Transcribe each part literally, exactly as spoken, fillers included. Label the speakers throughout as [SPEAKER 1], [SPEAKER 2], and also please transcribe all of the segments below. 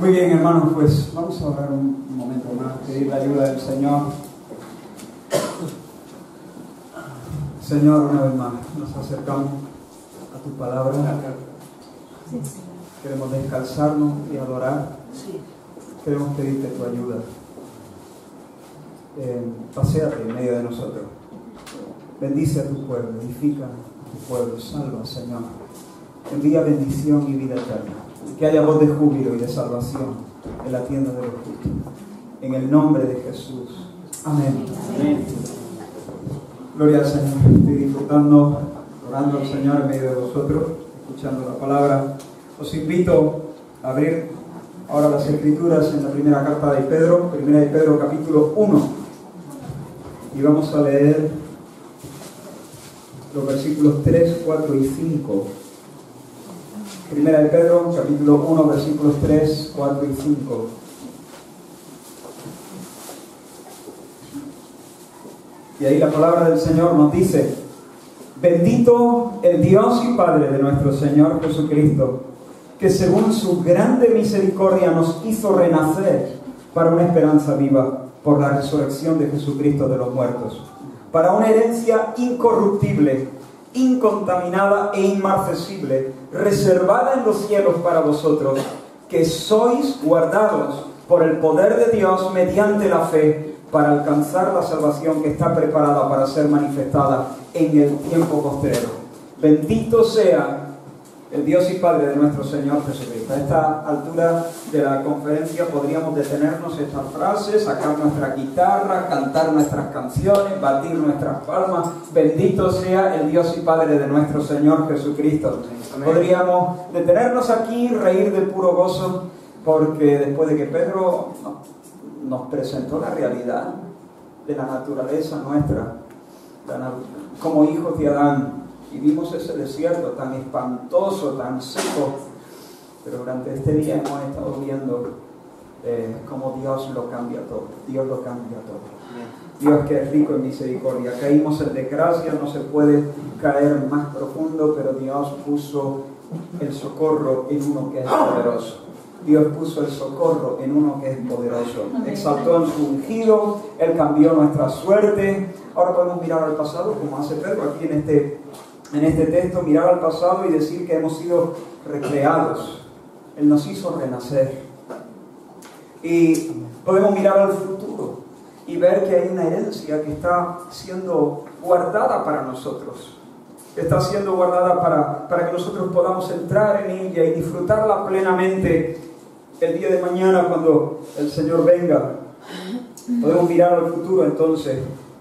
[SPEAKER 1] Muy bien, hermanos, pues vamos a orar un, un momento más, pedir la ayuda del Señor. Señor, una vez más, nos acercamos a tu palabra. Queremos descalzarnos y adorar. Queremos pedirte tu ayuda. Eh, paséate en medio de nosotros. Bendice a tu pueblo, edifica a tu pueblo, salva, Señor. Envía bendición y vida eterna. Que haya voz de júbilo y de salvación en la tienda de los justos. En el nombre de Jesús. Amén. Amén. Gloria al Señor. Estoy disfrutando, orando al Señor en medio de vosotros, escuchando la palabra. Os invito a abrir ahora las Escrituras en la primera carta de Pedro, primera de Pedro capítulo uno. Y vamos a leer los versículos tres, cuatro y cinco. Primera de Pedro, capítulo uno, versículos tres, cuatro y cinco. Y ahí la palabra del Señor nos dice: bendito el Dios y Padre de nuestro Señor Jesucristo, que según su grande misericordia nos hizo renacer para una esperanza viva por la resurrección de Jesucristo de los muertos, para una herencia incorruptible, incontaminada e inmarcesible, reservada en los cielos para vosotros, que sois guardados por el poder de Dios mediante la fe, para alcanzar la salvación que está preparada para ser manifestada en el tiempo postrero. Bendito sea el Dios y Padre de nuestro Señor Jesucristo. A esta altura de la conferencia podríamos detenernos estas frases, sacar nuestra guitarra, cantar nuestras canciones, batir nuestras palmas. Bendito sea el Dios y Padre de nuestro Señor Jesucristo. Amén. Podríamos detenernos aquí, reír de puro gozo, porque después de que Pedro nos presentó la realidad de la naturaleza nuestra, como hijos de Adán, y vimos ese desierto tan espantoso, tan seco, pero durante este día hemos estado viendo eh, cómo Dios lo cambia todo. Dios lo cambia todo. Dios que es rico en misericordia. Caímos en desgracia, no se puede caer más profundo, pero Dios puso el socorro en uno que es poderoso. Dios puso el socorro en uno que es poderoso. Exaltó en su ungido, Él cambió nuestra suerte. Ahora podemos mirar al pasado, como hace Pedro aquí en este, en este texto, mirar al pasado y decir que hemos sido recreados. Él nos hizo renacer. Y podemos mirar al futuro y ver que hay una herencia que está siendo guardada para nosotros. Está siendo guardada para, para que nosotros podamos entrar en ella y disfrutarla plenamente el día de mañana cuando el Señor venga. Podemos mirar al futuro entonces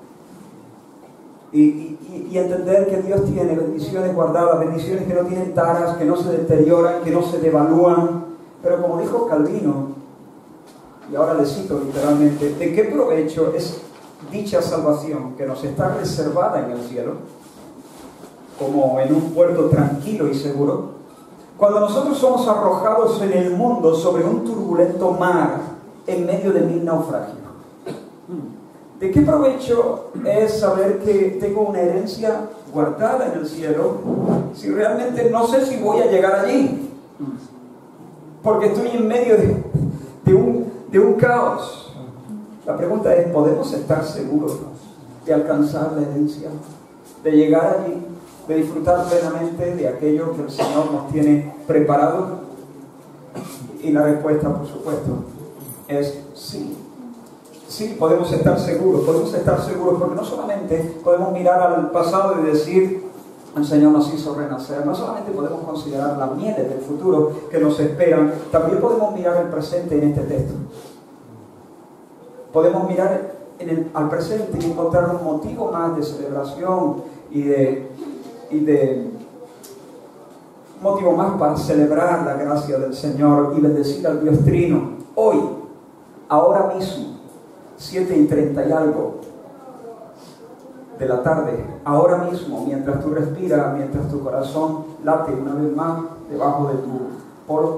[SPEAKER 1] y, y, y entender que Dios tiene bendiciones guardadas, bendiciones que no tienen taras, que no se deterioran, que no se devalúan. Pero como dijo Calvino, y ahora le cito literalmente: ¿de qué provecho es dicha salvación que nos está reservada en el cielo, como en un puerto tranquilo y seguro, cuando nosotros somos arrojados en el mundo sobre un turbulento mar en medio de mil naufragios? ¿De qué provecho es saber que tengo una herencia guardada en el cielo si realmente no sé si voy a llegar allí? Porque estoy en medio de, de, un, de un caos. La pregunta es: ¿podemos estar seguros de alcanzar la herencia, de llegar allí, de disfrutar plenamente de aquello que el Señor nos tiene preparado? Y la respuesta, por supuesto, es sí. Sí, podemos estar seguros, podemos estar seguros, porque no solamente podemos mirar al pasado y decir: el Señor nos hizo renacer. No solamente podemos considerar las mieles del futuro que nos esperan, también podemos mirar el presente en este texto. Podemos mirar en el, al presente y encontrar un motivo más de celebración y de y de motivo más para celebrar la gracia del Señor y bendecir al Dios Trino. Hoy, ahora mismo, siete y treinta y algo de la tarde, ahora mismo, mientras tú respiras, mientras tu corazón late una vez más debajo de tu polo,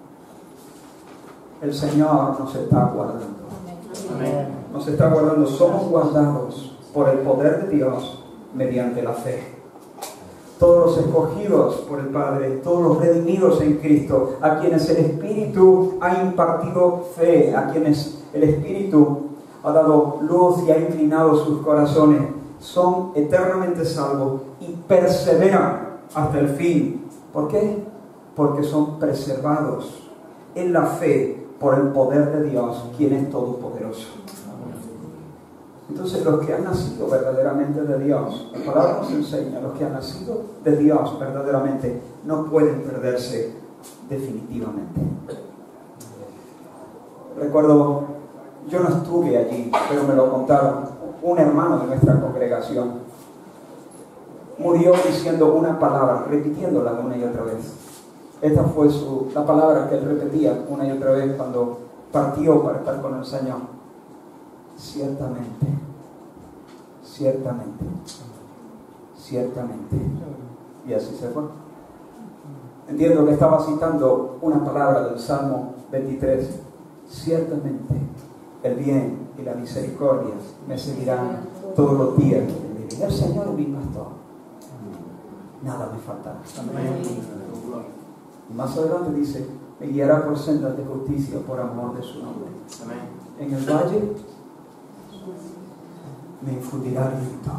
[SPEAKER 1] el Señor nos está guardando. Amén. Nos está guardando. Somos guardados por el poder de Dios mediante la fe. todos los escogidos por el Padre, todos los redimidos en Cristo, a quienes el Espíritu ha impartido fe, a quienes el Espíritu ha dado luz y ha inclinado sus corazones, son eternamente salvos y perseveran hasta el fin. ¿Por qué? Porque son preservados en la fe por el poder de Dios, quien es todopoderoso. Entonces, los que han nacido verdaderamente de Dios, la palabra nos enseña, los que han nacido de Dios verdaderamente no pueden perderse definitivamente. Recuerdo, yo no estuve allí, pero me lo contaron, un hermano de nuestra congregación murió diciendo una palabra, repitiéndola una y otra vez. Esta fue su, la palabra que él repetía una y otra vez cuando partió para estar con el Señor. Ciertamente, ciertamente, ciertamente. Y así se fue. Entiendo que estaba citando una palabra del Salmo veintitrés. Ciertamente, el bien y la misericordia me seguirán todos los días de mi vida. El Señor es mi pastor. Nada me faltará. Y más adelante dice, me guiará por sendas de justicia por amor de su nombre. En el valle me infundirá aliento.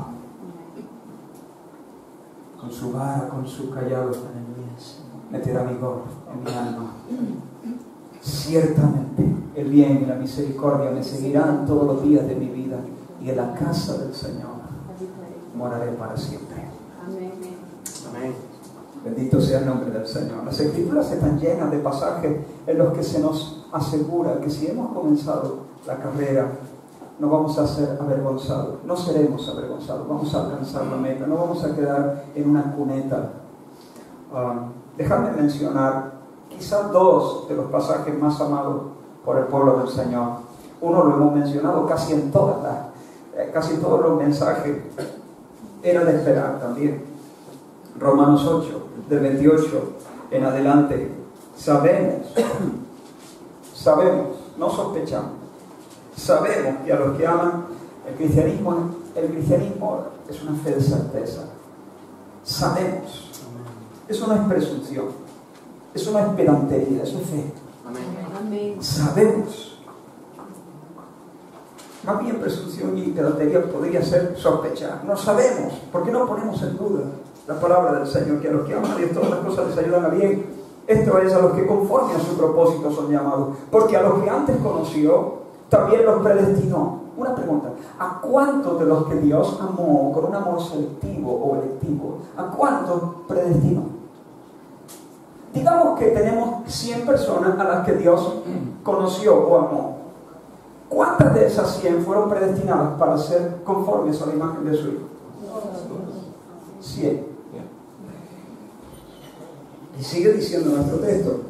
[SPEAKER 1] Con su vara, con su callado, meterá vigor en mi alma. Ciertamente el bien y la misericordia me seguirán todos los días de mi vida, y en la casa del Señor moraré para siempre. Amén. Bendito sea el nombre del Señor. Las Escrituras están llenas de pasajes en los que se nos asegura que si hemos comenzado la carrera, no vamos a ser avergonzados, no seremos avergonzados, vamos a alcanzar la meta, no vamos a quedar en una cuneta. Um, Dejadme mencionar quizás dos de los pasajes más amados por el pueblo del Señor. Uno lo hemos mencionado casi en todas las, eh, casi todos los mensajes, era de esperar también. Romanos ocho, del veintiocho en adelante. Sabemos, sabemos, no sospechamos. Sabemos que a los que aman el cristianismo, el cristianismo es una fe de certeza. Sabemos. Eso no es presunción. Eso no es pedantería, eso es fe. Amén. Sabemos. Más bien presunción y pedantería podría ser sospechar. No sabemos. ¿Por qué no ponemos en duda la palabra del Señor? Que a los que aman a Dios todas las cosas les ayudan a bien. Esto es a los que conforme a su propósito son llamados. Porque a los que antes conoció, también los predestinó. Una pregunta, ¿a cuántos de los que Dios amó con un amor selectivo o electivo, a cuántos predestinó? Digamos que tenemos cien personas a las que Dios conoció o amó. ¿Cuántas de esas cien fueron predestinadas para ser conformes a la imagen de su Hijo? cien. Y sigue diciendo nuestro texto.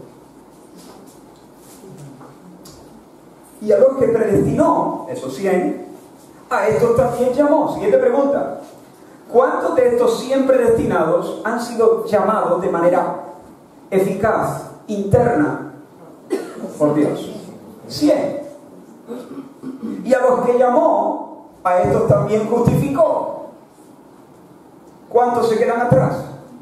[SPEAKER 1] Y a los que predestinó, esos cien, a estos también llamó. Siguiente pregunta. ¿Cuántos de estos cien predestinados han sido llamados de manera eficaz, interna, por Dios? cien. Y a los que llamó, a estos también justificó. ¿Cuántos se quedan atrás?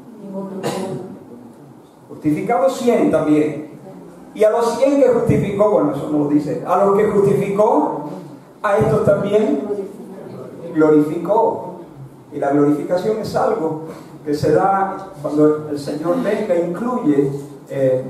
[SPEAKER 1] Justificados cien también. Y a los cien que justificó, bueno, eso no lo dice, a los que justificó, a estos también glorificó. Y la glorificación es algo que se da cuando el Señor venga, incluye eh,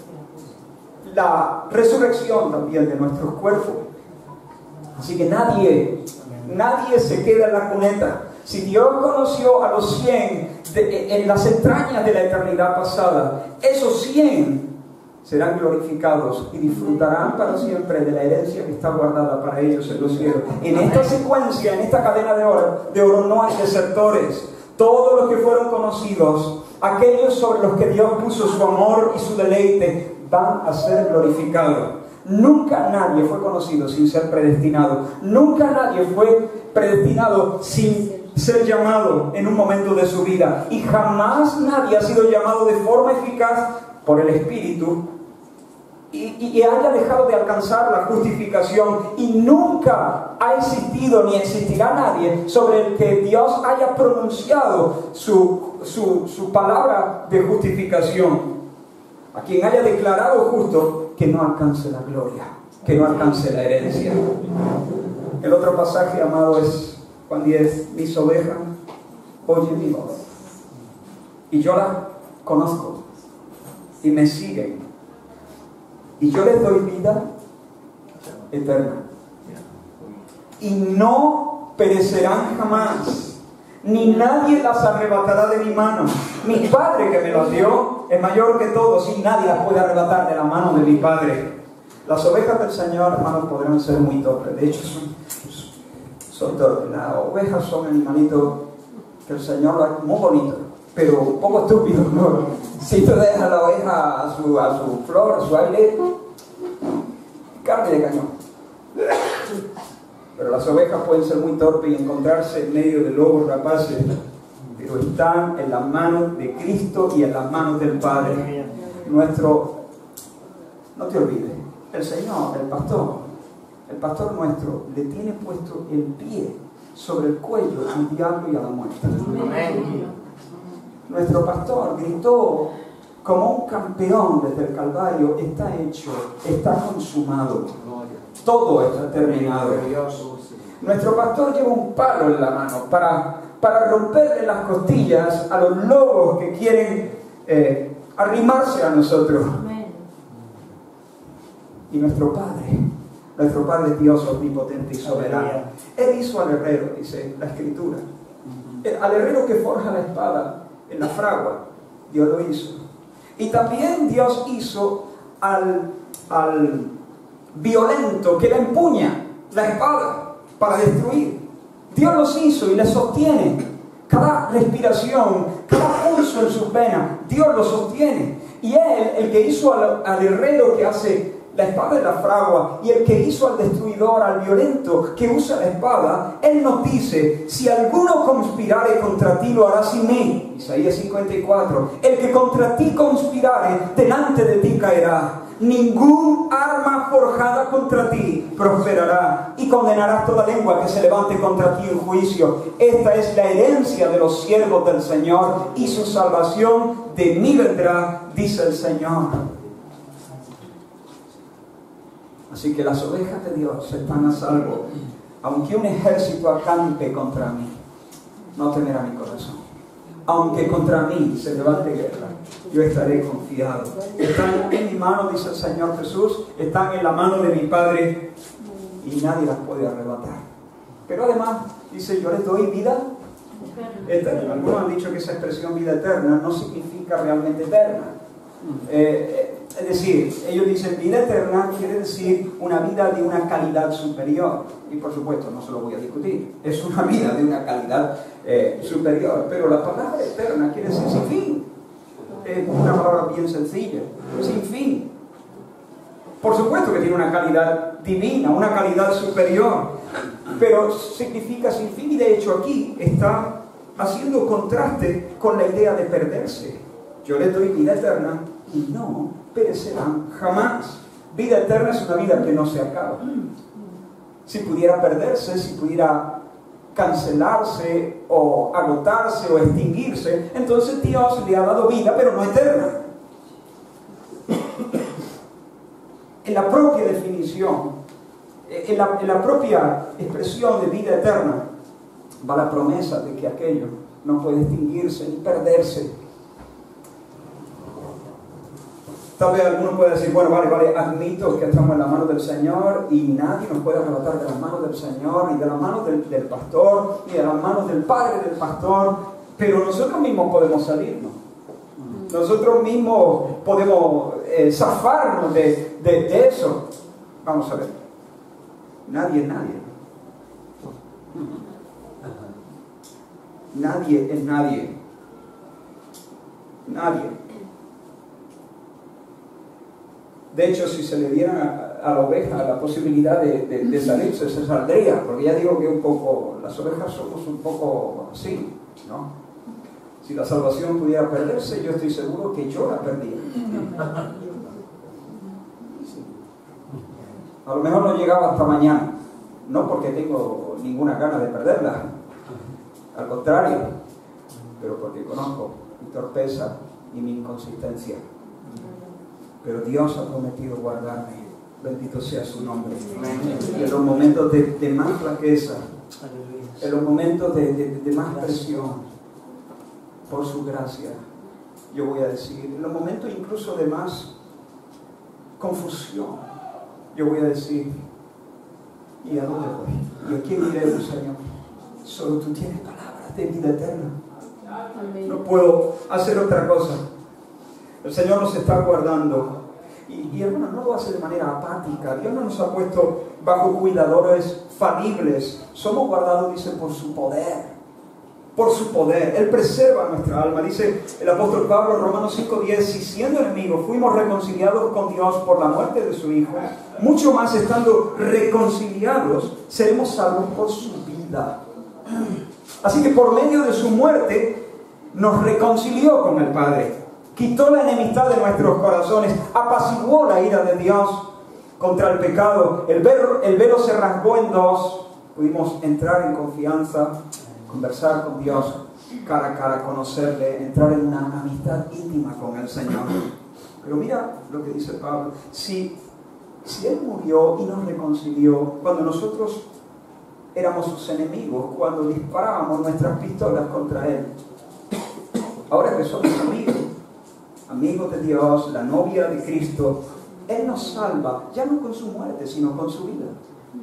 [SPEAKER 1] la resurrección también de nuestros cuerpos. Así que nadie, nadie se queda en la cuneta. Si Dios conoció a los cien de, en las entrañas de la eternidad pasada, esos cien serán glorificados y disfrutarán para siempre de la herencia que está guardada para ellos en los cielos. En esta secuencia, en esta cadena de oro, de oro no hay desertores. Todos los que fueron conocidos, aquellos sobre los que Dios puso su amor y su deleite, van a ser glorificados. Nunca nadie fue conocido sin ser predestinado. Nunca nadie fue predestinado sin ser llamado en un momento de su vida. Y jamás nadie ha sido llamado de forma eficaz por el Espíritu y, y haya dejado de alcanzar la justificación, y nunca ha existido ni existirá nadie sobre el que Dios haya pronunciado su, su, su palabra de justificación, a quien haya declarado justo, que no alcance la gloria, que no alcance la herencia. El otro pasaje, amado, es Juan diez: mis ovejas oyen mi voz, y yo las conozco, y me siguen, y yo les doy vida eterna, y no perecerán jamás, ni nadie las arrebatará de mi mano. Mi Padre que me las dio es mayor que todos, y nadie las puede arrebatar de la mano de mi Padre. Las ovejas del Señor, hermanos, podrán ser muy torpes. De hecho, son, son torpes. Las ovejas son animalitos que el Señor lo ha muy bonito, pero un poco estúpido, ¿no? Si tú dejas a la oveja a su, a su flor, a su aire, carne de cañón. Pero las ovejas pueden ser muy torpes y encontrarse en medio de lobos rapaces, pero están en las manos de Cristo y en las manos del Padre. Nuestro, no te olvides, el Señor, el pastor, el pastor nuestro, le tiene puesto el pie sobre el cuello al diablo y a la muerte. Amén. Nuestro pastor gritó como un campeón desde el Calvario: está hecho, está consumado, todo está terminado. Nuestro pastor lleva un palo en la mano para, para romperle las costillas a los lobos que quieren eh, arrimarse a nosotros. Y nuestro Padre, nuestro Padre es Dios omnipotente y soberano. Él hizo al herrero, dice la Escritura. Al herrero que forja la espada en la fragua, Dios lo hizo. Y también Dios hizo al, al violento que le empuña la espada para destruir. Dios los hizo y les sostiene. Cada respiración, cada pulso en sus venas, Dios los sostiene. Y Él, el que hizo al, al herrero que hace la espada en la fragua, y el que hizo al destruidor, al violento que usa la espada, Él nos dice: si alguno conspirare contra ti, lo hará sin mí. Isaías cincuenta y cuatro. El que contra ti conspirare, delante de ti caerá. Ningún arma forjada contra ti prosperará, y condenarás toda lengua que se levante contra ti en juicio. Esta es la herencia de los siervos del Señor, y su salvación de mí vendrá, dice el Señor. Así que las ovejas de Dios están a salvo. Aunque un ejército acampe contra mí, no temerá mi corazón. Aunque contra mí se levante guerra, yo estaré confiado. Están en mi mano, dice el Señor Jesús, están en la mano de mi Padre, y nadie las puede arrebatar. Pero además, dice: yo les doy vida eterna. Algunos han dicho que esa expresión vida eterna no significa realmente eterna. Eh, es decir, ellos dicen vida eterna quiere decir una vida de una calidad superior. Y por supuesto, no se lo voy a discutir. Es una vida de una calidad eh, superior. Pero la palabra eterna quiere decir sin fin. Es una palabra bien sencilla. Sin fin. Por supuesto que tiene una calidad divina, una calidad superior. Pero significa sin fin. Y de hecho aquí está haciendo contraste con la idea de perderse. Yo les doy vida eterna y no perecerán jamás. Vida eterna es una vida que no se acaba. Si pudiera perderse, si pudiera cancelarse o agotarse o extinguirse, entonces Dios le ha dado vida, pero no eterna. En la propia definición, en la, en la propia expresión de vida eterna, va la promesa de que aquello no puede extinguirse ni perderse. Tal vez alguno pueda decir: bueno, vale, vale, admito que estamos en la mano del Señor y nadie nos puede arrebatar de las manos del Señor, ni de las manos del, del pastor, ni de las manos del padre del pastor, pero nosotros mismos podemos salirnos. Nosotros mismos podemos eh, zafarnos de, de, de eso. Vamos a ver. Nadie es nadie. Nadie es nadie. Nadie. De hecho, si se le diera a, a la oveja la posibilidad de, de, de salirse, se saldría, porque ya digo que un poco, las ovejas somos un poco así, ¿no? Si la salvación pudiera perderse, yo estoy seguro que yo la perdía. A lo mejor no llegaba hasta mañana. No porque tengo ninguna gana de perderla. Al contrario. Pero porque conozco mi torpeza y mi inconsistencia. Pero Dios ha prometido guardarme. Bendito sea su nombre. Y en los momentos de, de más flaqueza, en los momentos de, de, de más presión, por su gracia, yo voy a decir, en los momentos incluso de más confusión, yo voy a decir, ¿y a dónde voy? ¿Y a quién iré, Señor? Solo tú tienes palabras de vida eterna. No puedo hacer otra cosa. El Señor nos está guardando. Y, y hermano, no lo hace de manera apática. Dios no nos ha puesto bajo cuidadores falibles. Somos guardados, dice, por su poder. Por su poder. Él preserva nuestra alma. Dice el apóstol Pablo en Romanos cinco diez, si siendo enemigos fuimos reconciliados con Dios por la muerte de su Hijo, mucho más estando reconciliados, seremos salvos por su vida. Así que por medio de su muerte nos reconcilió con el Padre. Quitó la enemistad de nuestros corazones, apaciguó la ira de Dios contra el pecado. El velo, el velo se rasgó en dos. Pudimos entrar en confianza, conversar con Dios cara a cara, conocerle, entrar en una amistad íntima con el Señor. Pero mira lo que dice Pablo. Si, si Él murió y nos reconcilió cuando nosotros éramos sus enemigos, cuando disparábamos nuestras pistolas contra Él, ahora que somos amigos, amigos de Dios, la novia de Cristo, Él nos salva, ya no con su muerte, sino con su vida.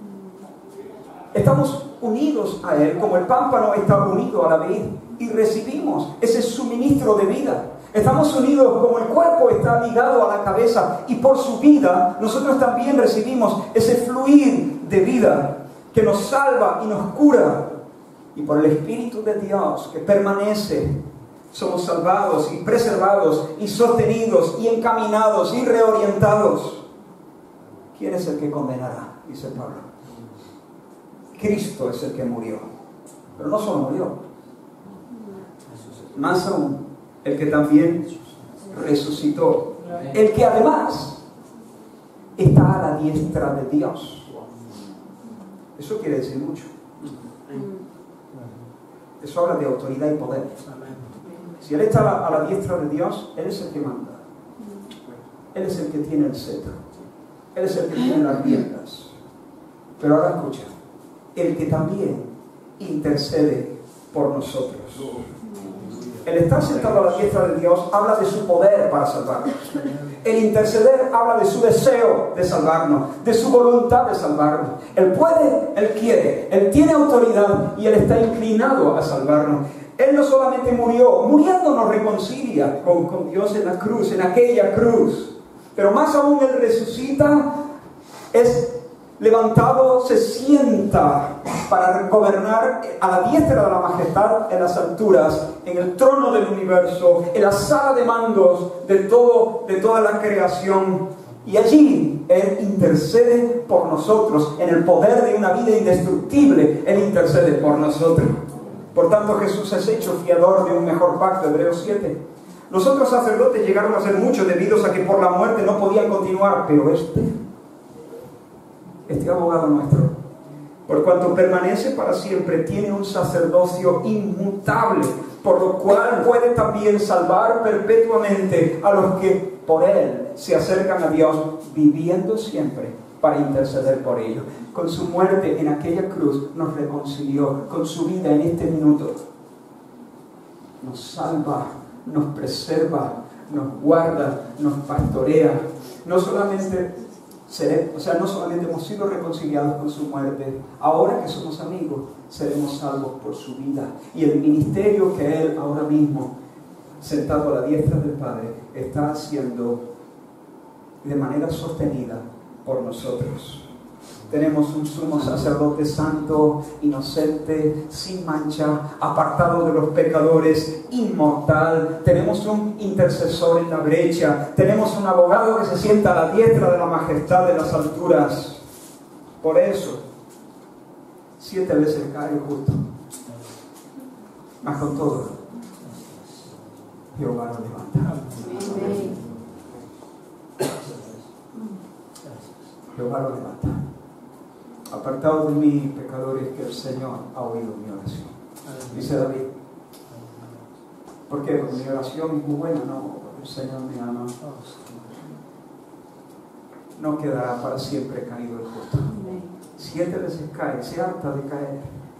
[SPEAKER 1] Estamos unidos a Él, como el pámpano está unido a la vid, y recibimos ese suministro de vida. Estamos unidos como el cuerpo está ligado a la cabeza, y por su vida nosotros también recibimos ese fluir de vida que nos salva y nos cura. Y por el Espíritu de Dios que permanece, somos salvados y preservados y sostenidos y encaminados y reorientados. ¿Quién es el que condenará? Dice Pablo. Cristo es el que murió. Pero no solo murió. Más aún, el que también resucitó. El que además está a la diestra de Dios. Eso quiere decir mucho. Eso habla de autoridad y poder. Si Él está a la, a la diestra de Dios, Él es el que manda. Él es el que tiene el cetro. Él es el que tiene las riendas. Pero ahora escucha. El que también intercede por nosotros. El estar sentado a la diestra de Dios habla de su poder para salvarnos. El interceder habla de su deseo de salvarnos, de su voluntad de salvarnos. Él puede, Él quiere, Él tiene autoridad y Él está inclinado a salvarnos. Él no solamente murió, muriendo nos reconcilia con, con Dios en la cruz, en aquella cruz. Pero más aún Él resucita, es levantado, se sienta para gobernar a la diestra de la majestad en las alturas, en el trono del universo, en la sala de mandos de, todo, de toda la creación. Y allí Él intercede por nosotros, en el poder de una vida indestructible. Él intercede por nosotros. Por tanto, Jesús es hecho fiador de un mejor pacto, Hebreos siete. Los otros sacerdotes llegaron a ser muchos debido a que por la muerte no podían continuar, pero este, este abogado nuestro, por cuanto permanece para siempre, tiene un sacerdocio inmutable, por lo cual puede también salvar perpetuamente a los que por Él se acercan a Dios, viviendo siempre para interceder por ellos. Con su muerte en aquella cruz nos reconcilió, con su vida en este minuto nos salva, nos preserva, nos guarda, nos pastorea. No solamente seré, o sea, no solamente hemos sido reconciliados con su muerte, ahora que somos amigos, seremos salvos por su vida. Y el ministerio que Él ahora mismo, sentado a la diestra del Padre, está haciendo de manera sostenida por nosotros. Tenemos un sumo sacerdote santo, inocente, sin mancha, apartado de los pecadores, inmortal. Tenemos un intercesor en la brecha. Tenemos un abogado que se sienta a la diestra de la majestad de las alturas. Por eso, siete veces cae el justo. Mas con todo, Jehová lo levanta. Jehová lo levanta. Apartados de mí, pecadores, que el Señor ha oído mi oración. Dice David. ¿Por qué? Porque mi oración es muy buena, no, el Señor me ama. No quedará para siempre caído el justo. Siete veces cae, se harta de caer.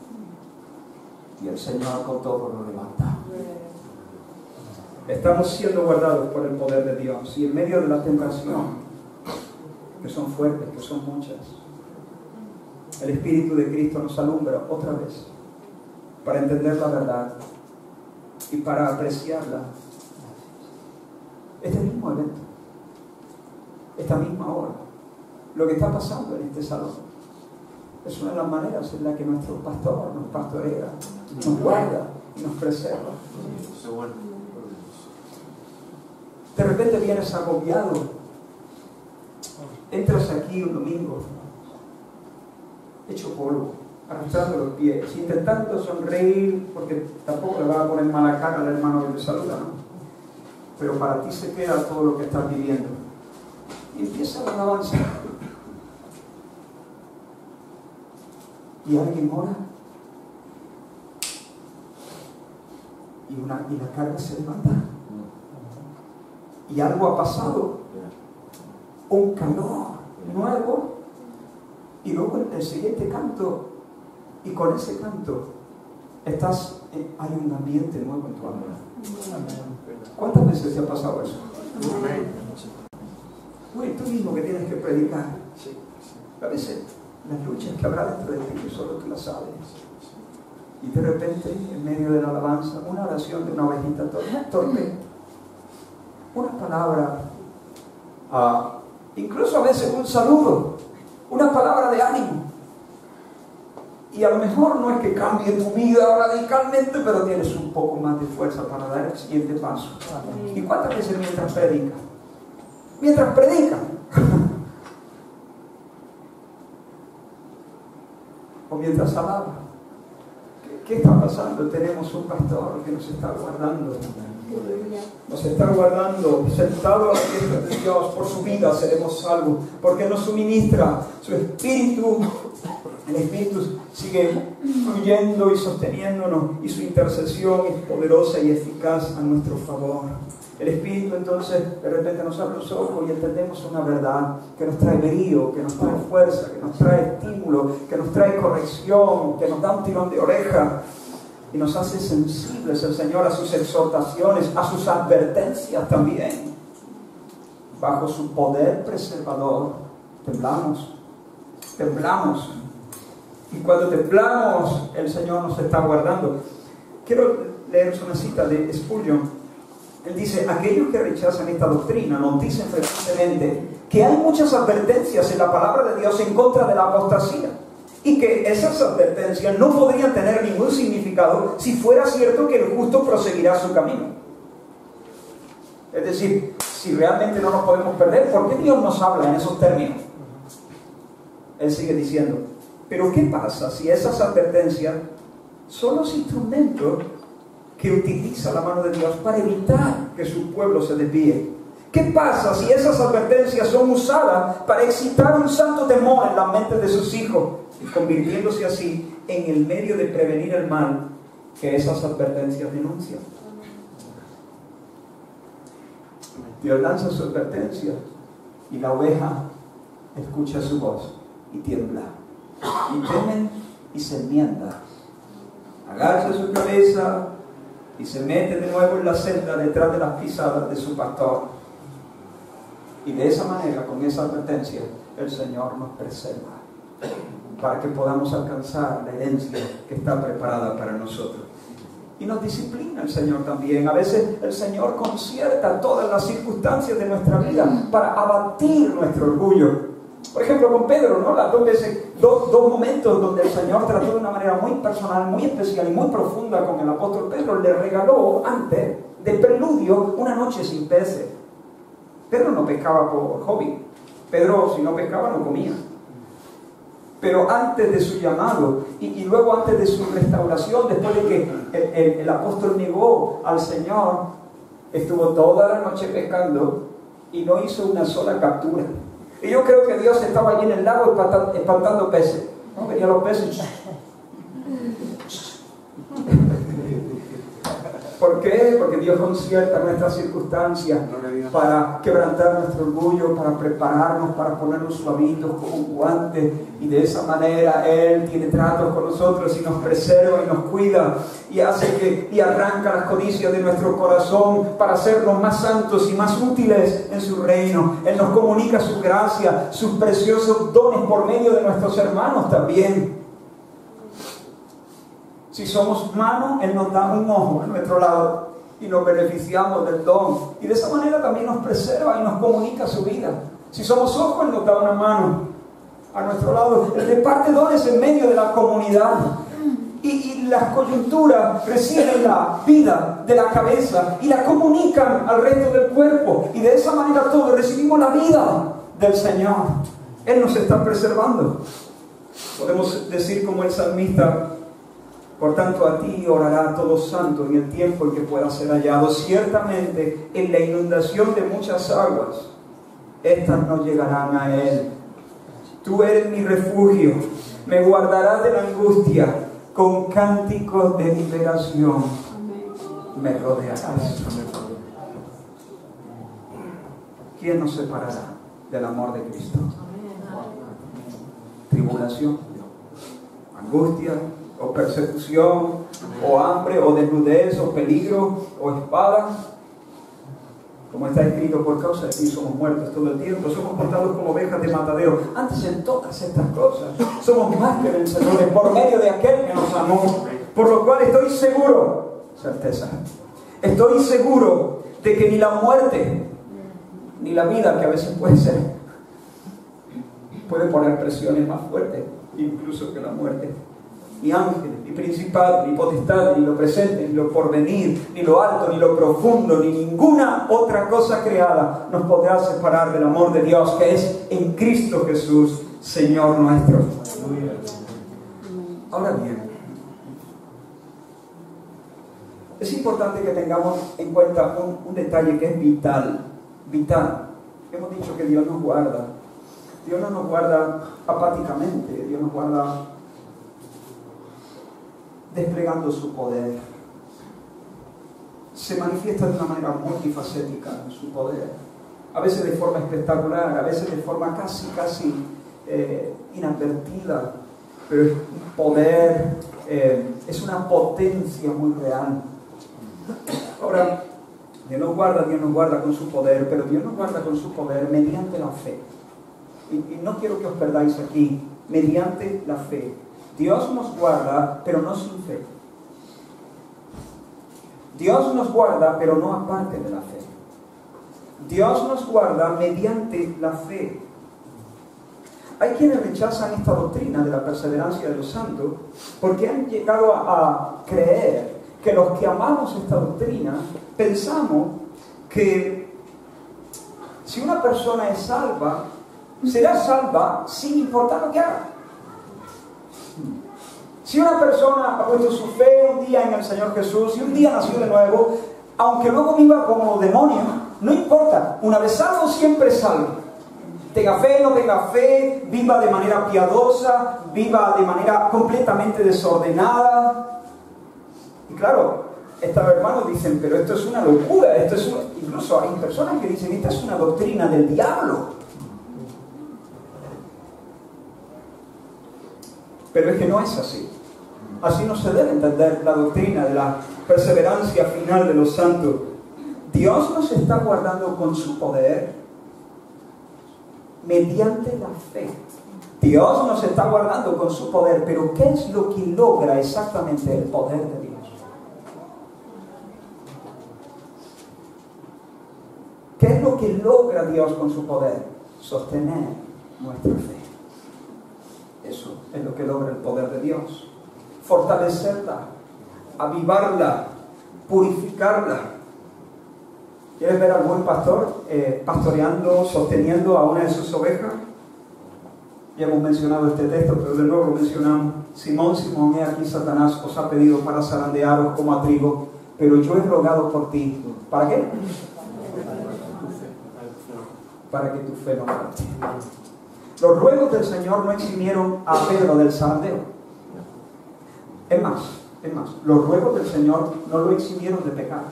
[SPEAKER 1] Y el Señor con todo lo levanta. Estamos siendo guardados por el poder de Dios. Y en medio de la tentación, que son fuertes, que son muchas, el Espíritu de Cristo nos alumbra otra vez para entender la verdad y para apreciarla. Este mismo evento, esta misma hora, lo que está pasando en este salón, es una de las maneras en la que nuestro pastor nos pastorea, nos guarda y nos preserva. De repente vienes agobiado, entras aquí un domingo, hecho polvo, arrastrando los pies, intentando sonreír, porque tampoco le va a poner mala cara al hermano que te saluda, ¿no? Pero para ti se queda todo lo que estás viviendo. Y empieza la alabanza. Y alguien ora. Y, una, y la carga se levanta. Y algo ha pasado. Un calor nuevo. Y luego el siguiente canto. Y con ese canto estás, eh, hay un ambiente nuevo en tu alma. ¿Cuántas veces te ha pasado eso? Uy, tú mismo que tienes que predicar. A veces las luchas que habrá dentro de ti, solo tú las sabes. Y de repente, en medio de la alabanza, una oración de una ovejita torpe, una palabra, uh, incluso a veces un saludo, una palabra de ánimo. Y a lo mejor no es que cambie tu vida radicalmente, pero tienes un poco más de fuerza para dar el siguiente paso. ¿Y cuántas veces mientras predica? Mientras predica. O mientras alaba. ¿Qué, ¿Qué está pasando? Tenemos un pastor que nos está guardando. Nos está guardando, sentado a la diestra de Dios. Por su vida seremos salvos, porque nos suministra su Espíritu. El Espíritu sigue fluyendo y sosteniéndonos, y su intercesión es poderosa y eficaz a nuestro favor. El Espíritu entonces de repente nos abre los ojos y entendemos una verdad que nos trae brío, que nos trae fuerza, que nos trae estímulo, que nos trae corrección, que nos da un tirón de oreja y nos hace sensibles el Señor a sus exhortaciones, a sus advertencias también. Bajo su poder preservador temblamos, temblamos. Y cuando temblamos, el Señor nos está guardando. Quiero leeros una cita de Spurgeon. Él dice: aquellos que rechazan esta doctrina nos dicen frecuentemente que hay muchas advertencias en la palabra de Dios en contra de la apostasía, y que esas advertencias no podrían tener ningún significado si fuera cierto que el justo proseguirá su camino. Es decir, si realmente no nos podemos perder, ¿por qué Dios nos habla en esos términos? Él sigue diciendo: pero ¿qué pasa si esas advertencias son los instrumentos que utiliza la mano de Dios para evitar que su pueblo se desvíe? ¿Qué pasa si esas advertencias son usadas para excitar un santo temor en la mente de sus hijos, y convirtiéndose así en el medio de prevenir el mal que esas advertencias denuncian? Dios lanza su advertencia y la oveja escucha su voz y tiembla. Y temen y se enmienda. Agacha su cabeza y se mete de nuevo en la senda detrás de las pisadas de su pastor. Y de esa manera, con esa advertencia, el Señor nos preserva para que podamos alcanzar la herencia que está preparada para nosotros. Y nos disciplina el Señor también. A veces el Señor concierta todas las circunstancias de nuestra vida para abatir nuestro orgullo. Por ejemplo, con Pedro, ¿no? Las dos veces, dos, dos momentos donde el Señor trató de una manera muy personal, muy especial y muy profunda con el apóstol Pedro. Le regaló antes, de preludio, una noche sin peces. Pedro no pescaba por hobby. Pedro, si no pescaba, no comía. Pero antes de su llamado y, y luego antes de su restauración, después de que el, el, el apóstol negó al Señor, estuvo toda la noche pescando y no hizo una sola captura. Y yo creo que Dios estaba allí en el lago espantando, espantando peces. ¿No? Venían los peces. ¿Por qué? Porque Dios concierta nuestras circunstancias para quebrantar nuestro orgullo, para prepararnos, para ponernos suavitos como un guante, y de esa manera Él tiene tratos con nosotros y nos preserva y nos cuida y hace que y arranca las codicias de nuestro corazón para hacernos más santos y más útiles en su reino. Él nos comunica su gracia, sus preciosos dones por medio de nuestros hermanos también. Si somos manos, Él nos da un ojo a nuestro lado y nos beneficiamos del don. Y de esa manera también nos preserva y nos comunica su vida. Si somos ojos, Él nos da una mano a nuestro lado. Él reparte dones en medio de la comunidad. Y, y las coyunturas reciben la vida de la cabeza y la comunican al resto del cuerpo. Y de esa manera todos recibimos la vida del Señor. Él nos está preservando. Podemos decir como el salmista: por tanto a ti orará todo santo en el tiempo en que pueda ser hallado. Ciertamente en la inundación de muchas aguas, estas no llegarán a él. Tú eres mi refugio, me guardarás de la angustia, con cánticos de liberación me rodearás. ¿Quién nos separará del amor de Cristo? Tribulación, angustia, o persecución, o hambre, o desnudez, o peligro, o espada. Como está escrito, por causa de ti somos muertos todo el tiempo, somos contados como ovejas de matadero. Antes en todas estas cosas somos más que vencedores por medio de aquel que nos amó, por lo cual estoy seguro, certeza, estoy seguro de que ni la muerte ni la vida, que a veces puede ser, puede poner presiones más fuertes incluso que la muerte, ni ángeles, ni principados, ni potestades, ni lo presente, ni lo porvenir, ni lo alto, ni lo profundo, ni ninguna otra cosa creada nos podrá separar del amor de Dios que es en Cristo Jesús, Señor nuestro. Ahora bien, es importante que tengamos en cuenta un, un detalle que es vital, vital. Hemos dicho que Dios nos guarda. Dios no nos guarda apáticamente, Dios nos guarda desplegando su poder. Se manifiesta de una manera multifacética en su poder, a veces de forma espectacular, a veces de forma casi, casi eh, inadvertida, pero es un poder, eh, es una potencia muy real. Ahora, Dios nos guarda, Dios nos guarda con su poder, pero Dios nos guarda con su poder mediante la fe. Y, y no quiero que os perdáis aquí, mediante la fe. Dios nos guarda, pero no sin fe. Dios nos guarda, pero no aparte de la fe. Dios nos guarda mediante la fe. Hay quienes rechazan esta doctrina de la perseverancia de los santos porque han llegado a, a creer que los que amamos esta doctrina pensamos que si una persona es salva, será salva sin importar lo que haga. Si una persona ha puesto su fe un día en el Señor Jesús y un día nació de nuevo, aunque luego viva como demonio, no importa, una vez salvo siempre salvo. Tenga fe, no tenga fe, viva de manera piadosa, viva de manera completamente desordenada. Y claro, estos hermanos dicen, pero esto es una locura, esto es una... incluso hay personas que dicen, esta es una doctrina del diablo. Pero es que no es así. Así no se debe entender la doctrina de la perseverancia final de los santos. Dios nos está guardando con su poder mediante la fe. Dios nos está guardando con su poder, pero ¿qué es lo que logra exactamente el poder de Dios? ¿Qué es lo que logra Dios con su poder? Sostener nuestra fe. Eso es lo que logra el poder de Dios. Fortalecerla, avivarla, purificarla. ¿Quieres ver al buen pastor eh, pastoreando, sosteniendo a una de sus ovejas? Ya hemos mencionado este texto, pero de nuevo lo mencionamos. Simón, Simón, he aquí Satanás os ha pedido para zarandearos como a trigo, pero yo he rogado por ti. ¿Para qué? para que tu fe no falte. Los ruegos del Señor no eximieron a Pedro del zalandeo. Es más, es más, los ruegos del Señor no lo eximieron de pecar.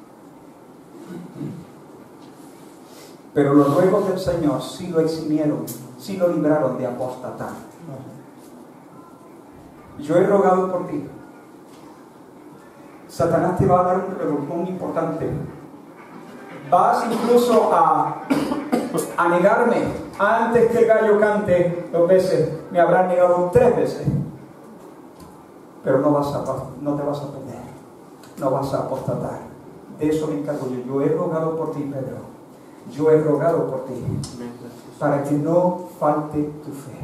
[SPEAKER 1] Pero los ruegos del Señor sí lo eximieron, sí lo libraron de apostatar. Yo he rogado por ti. Satanás te va a dar un revolcón importante. Vas incluso a, a negarme. Antes que el gallo cante dos veces, me habrán negado tres veces. Pero no, vas a, no te vas a perder. No vas a apostatar. De eso me encargo yo. Yo he rogado por ti, Pedro. Yo he rogado por ti. Para que no falte tu fe.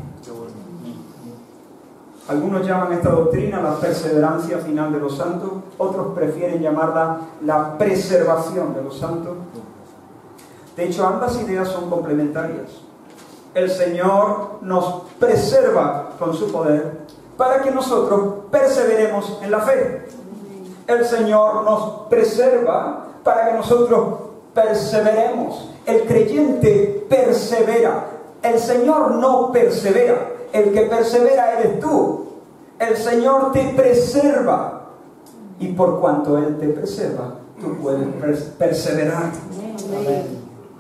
[SPEAKER 1] Algunos llaman esta doctrina la perseverancia final de los santos. Otros prefieren llamarla la preservación de los santos. De hecho, ambas ideas son complementarias. El Señor nos preserva con su poder para que nosotros perseveremos en la fe. El Señor nos preserva para que nosotros perseveremos. El creyente persevera. El Señor no persevera. El que persevera eres tú. El Señor te preserva. Y por cuanto Él te preserva, tú puedes perseverar. Amén.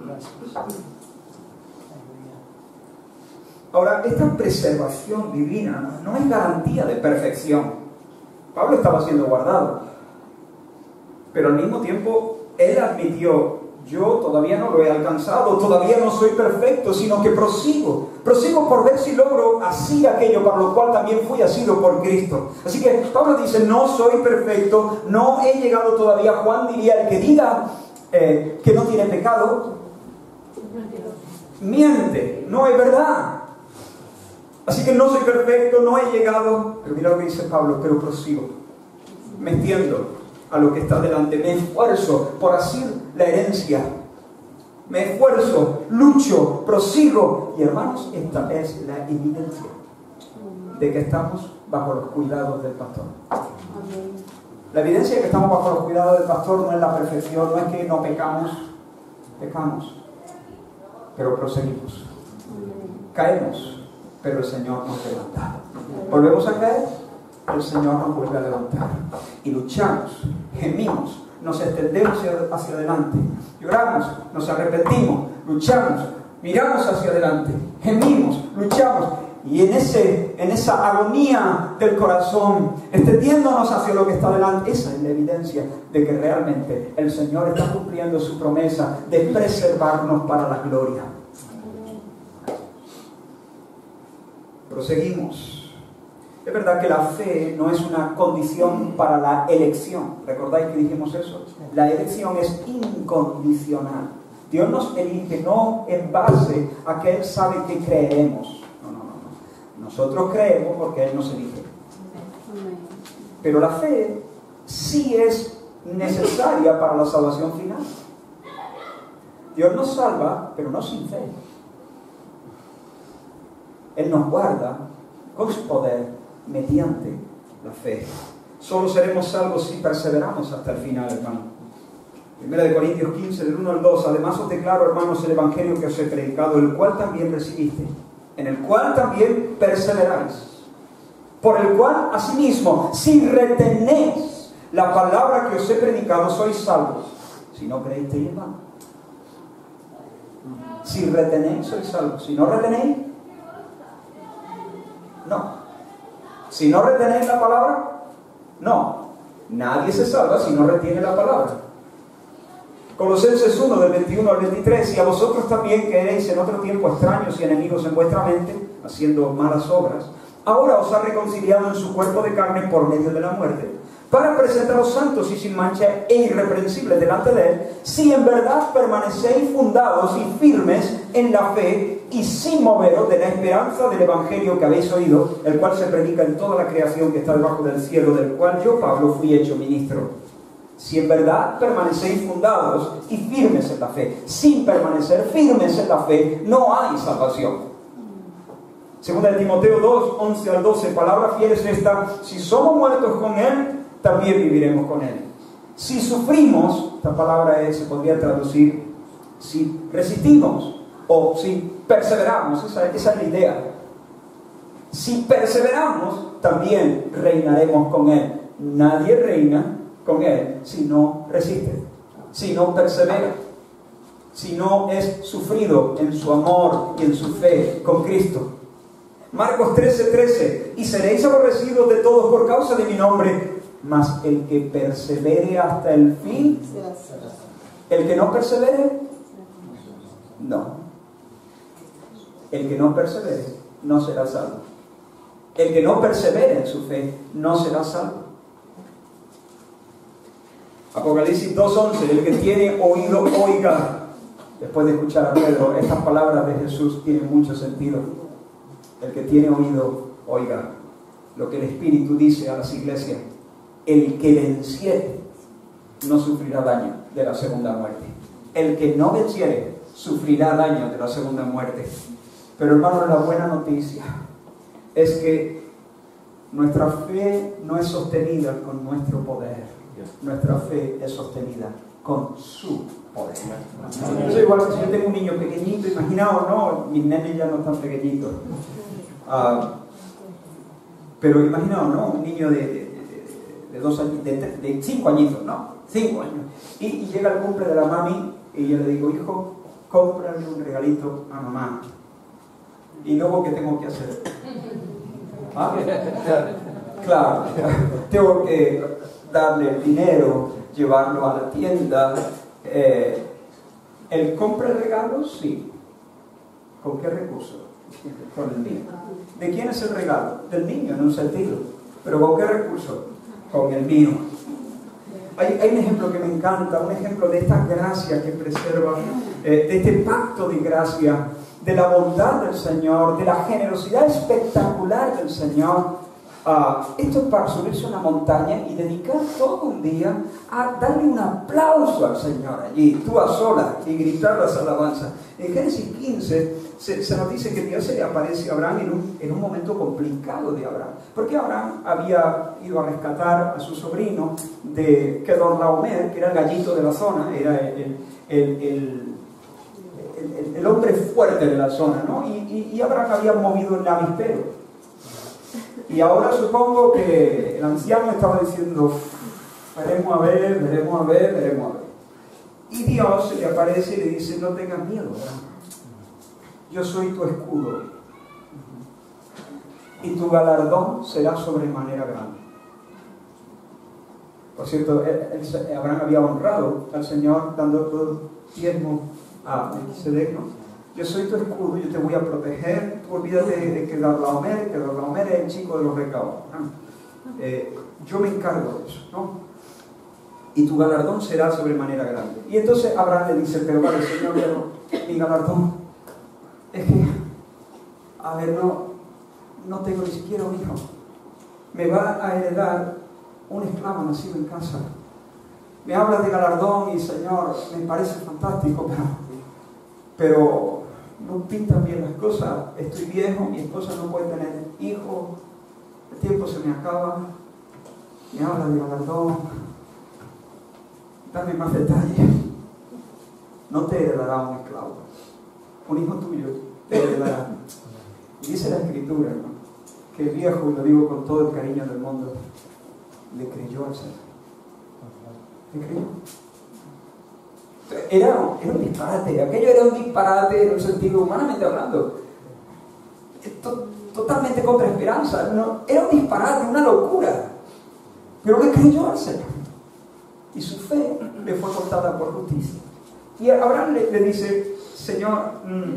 [SPEAKER 1] Ahora, esta preservación divina no es garantía de perfección. Pablo estaba siendo guardado, pero al mismo tiempo él admitió: yo todavía no lo he alcanzado, todavía no soy perfecto, sino que prosigo, prosigo por ver si logro así aquello para lo cual también fui asido por Cristo. Así que Pablo dice: no soy perfecto, no he llegado todavía. Juan diría: el que diga eh, que no tiene pecado, miente, no es verdad. Así que no soy perfecto, no he llegado, pero mira lo que dice Pablo: pero prosigo, me extiendo a lo que está delante, me esfuerzo por asir la herencia, me esfuerzo, lucho, prosigo. Y hermanos, esta es la evidencia de que estamos bajo los cuidados del pastor. La evidencia de que estamos bajo los cuidados del pastor no es la perfección, no es que no pecamos, pecamos, pero proseguimos. Caemos, pero el Señor nos levanta. Volvemos a caer, el Señor nos vuelve a levantar. Y luchamos, gemimos, nos extendemos hacia, hacia adelante, lloramos, nos arrepentimos, luchamos, miramos hacia adelante, gemimos, luchamos. Y en, ese, en esa agonía del corazón, extendiéndonos hacia lo que está delante, esa es la evidencia de que realmente el Señor está cumpliendo su promesa de preservarnos para la gloria. Proseguimos. Es verdad que la fe no es una condición para la elección. ¿Recordáis que dijimos eso? La elección es incondicional. Dios nos elige no en base a que Él sabe que creeremos. No, no, no, no. Nosotros creemos porque Él nos elige. Pero la fe sí es necesaria para la salvación final. Dios nos salva, pero no sin fe. Él nos guarda con su poder mediante la fe. Solo seremos salvos si perseveramos hasta el final, hermano. Primera de Corintios quince, del uno al dos. Además os declaro, hermanos, el evangelio que os he predicado, el cual también recibiste, en el cual también perseveráis, por el cual asimismo, si retenéis la palabra que os he predicado, sois salvos, si no creísteis en vano. Si retenéis, sois salvos. Si no retenéis, no. Si no retenéis la palabra, no. Nadie se salva si no retiene la palabra. Colosenses uno, del veintiuno al veintitrés. Y a vosotros también, que eréis en otro tiempo extraños y enemigos en vuestra mente, haciendo malas obras, ahora os ha reconciliado en su cuerpo de carne por medio de la muerte, para presentaros santos y sin mancha e irreprensibles delante de Él, si en verdad permanecéis fundados y firmes en la fe, y sin moveros de la esperanza del evangelio que habéis oído, el cual se predica en toda la creación que está debajo del cielo, del cual yo, Pablo, fui hecho ministro. Si en verdad permanecéis fundados y firmes en la fe. Sin permanecer firmes en la fe no hay salvación. Segunda de Timoteo dos, once al doce, palabra fiel es esta: si somos muertos con Él, también viviremos con Él. Si sufrimos, esta palabra es, se podría traducir, si resistimos, o si perseveramos, esa, esa es la idea. Si perseveramos, también reinaremos con Él. Nadie reina con Él si no resiste, si no persevera, si no es sufrido en su amor y en su fe con Cristo. Marcos trece, trece, y seréis aborrecidos de todos por causa de mi nombre, mas el que persevere hasta el fin, el que no persevere, no. El que no persevere no será salvo. El que no persevere en su fe no será salvo. Apocalipsis dos, once, el que tiene oído, oiga. Después de escuchar a Pedro, estas palabras de Jesús tienen mucho sentido. El que tiene oído, oiga lo que el Espíritu dice a las iglesias. El que venciere no sufrirá daño de la segunda muerte. El que no venciere sufrirá daño de la segunda muerte. Pero hermanos, la buena noticia es que nuestra fe no es sostenida con nuestro poder. Nuestra fe es sostenida con su poder. Eso igual que si yo tengo un niño pequeñito, imaginaos, no, mis nenes ya no están pequeñitos. Uh, pero imaginaos, ¿no? Un niño de, de, de, de dos años, de, de cinco añitos, ¿no? Cinco años. Y, y llega el cumple de la mami y yo le digo, hijo, cómprale un regalito a mamá. Y luego, ¿qué tengo que hacer? ¿Ah? Claro, tengo que darle el dinero, llevarlo a la tienda. Eh, ¿El compra el regalo? Sí. ¿Con qué recurso? Con el mío. ¿De quién es el regalo? Del niño, en un sentido. ¿Pero con qué recurso? Con el mío. Hay, hay un ejemplo que me encanta, un ejemplo de esta gracia que preserva, eh, de este pacto de gracia, de la bondad del Señor, de la generosidad espectacular del Señor. Uh, esto es para subirse a una montaña y dedicar todo un día a darle un aplauso al Señor allí, tú a solas, y gritar las alabanzas. En Génesis quince se, se nos dice que Dios se le aparece a Abraham en un, en un momento complicado de Abraham, porque Abraham había ido a rescatar a su sobrino de Kedorlaomer, que era el gallito de la zona, era el, el, el, el, el, el hombre fuerte de la zona, ¿no? Y, y, y Abraham había movido el avispero. Y ahora supongo que el anciano estaba diciendo, veremos a ver, veremos a ver, veremos a ver. Y Dios se le aparece y le dice, no tengas miedo, ¿verdad? Yo soy tu escudo. Y tu galardón será sobremanera grande. Por cierto, él, él, Abraham había honrado al Señor dando todo diezmo a Melquisedec, ¿no? Yo soy tu escudo, yo te voy a proteger. Tú olvídate de, de Kedorlaomer, Kedorlaomer es el chico de los recaudos. Eh, yo me encargo de eso, ¿no? Y tu galardón será sobremanera grande. Y entonces Abraham le dice, pero vale, Señor, pero mi galardón es que, a ver, no, no tengo ni siquiera un hijo. Me va a heredar un esclavo nacido en casa. Me habla de galardón y, Señor, me parece fantástico, pero, pero no pintan bien las cosas. Estoy viejo, mi esposa no puede tener hijos, el tiempo se me acaba. Me habla de galardón. Dame más detalles. No te heredará un esclavo. Un hijo tuyo te heredará. Y dice la Escritura, ¿no?, que el viejo, y lo digo con todo el cariño del mundo, le creyó al Señor. ¿Le creyó? Era, era un disparate. Aquello era un disparate en un sentido humanamente hablando. Esto, totalmente contra esperanza. No, era un disparate, una locura. Pero le creyó al Señor. Y su fe le fue contada por justicia. Y Abraham le, le dice, Señor,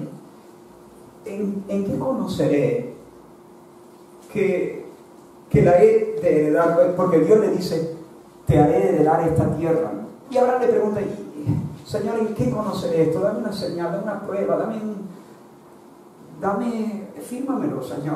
[SPEAKER 1] ¿en, ¿en qué conoceré que, que la he de heredar? Porque Dios le dice, te haré heredar esta tierra. Y Abraham le pregunta, Señor, ¿en qué conoceré esto? Dame una señal, dame una prueba, dame un... Dame... Fírmamelo, Señor.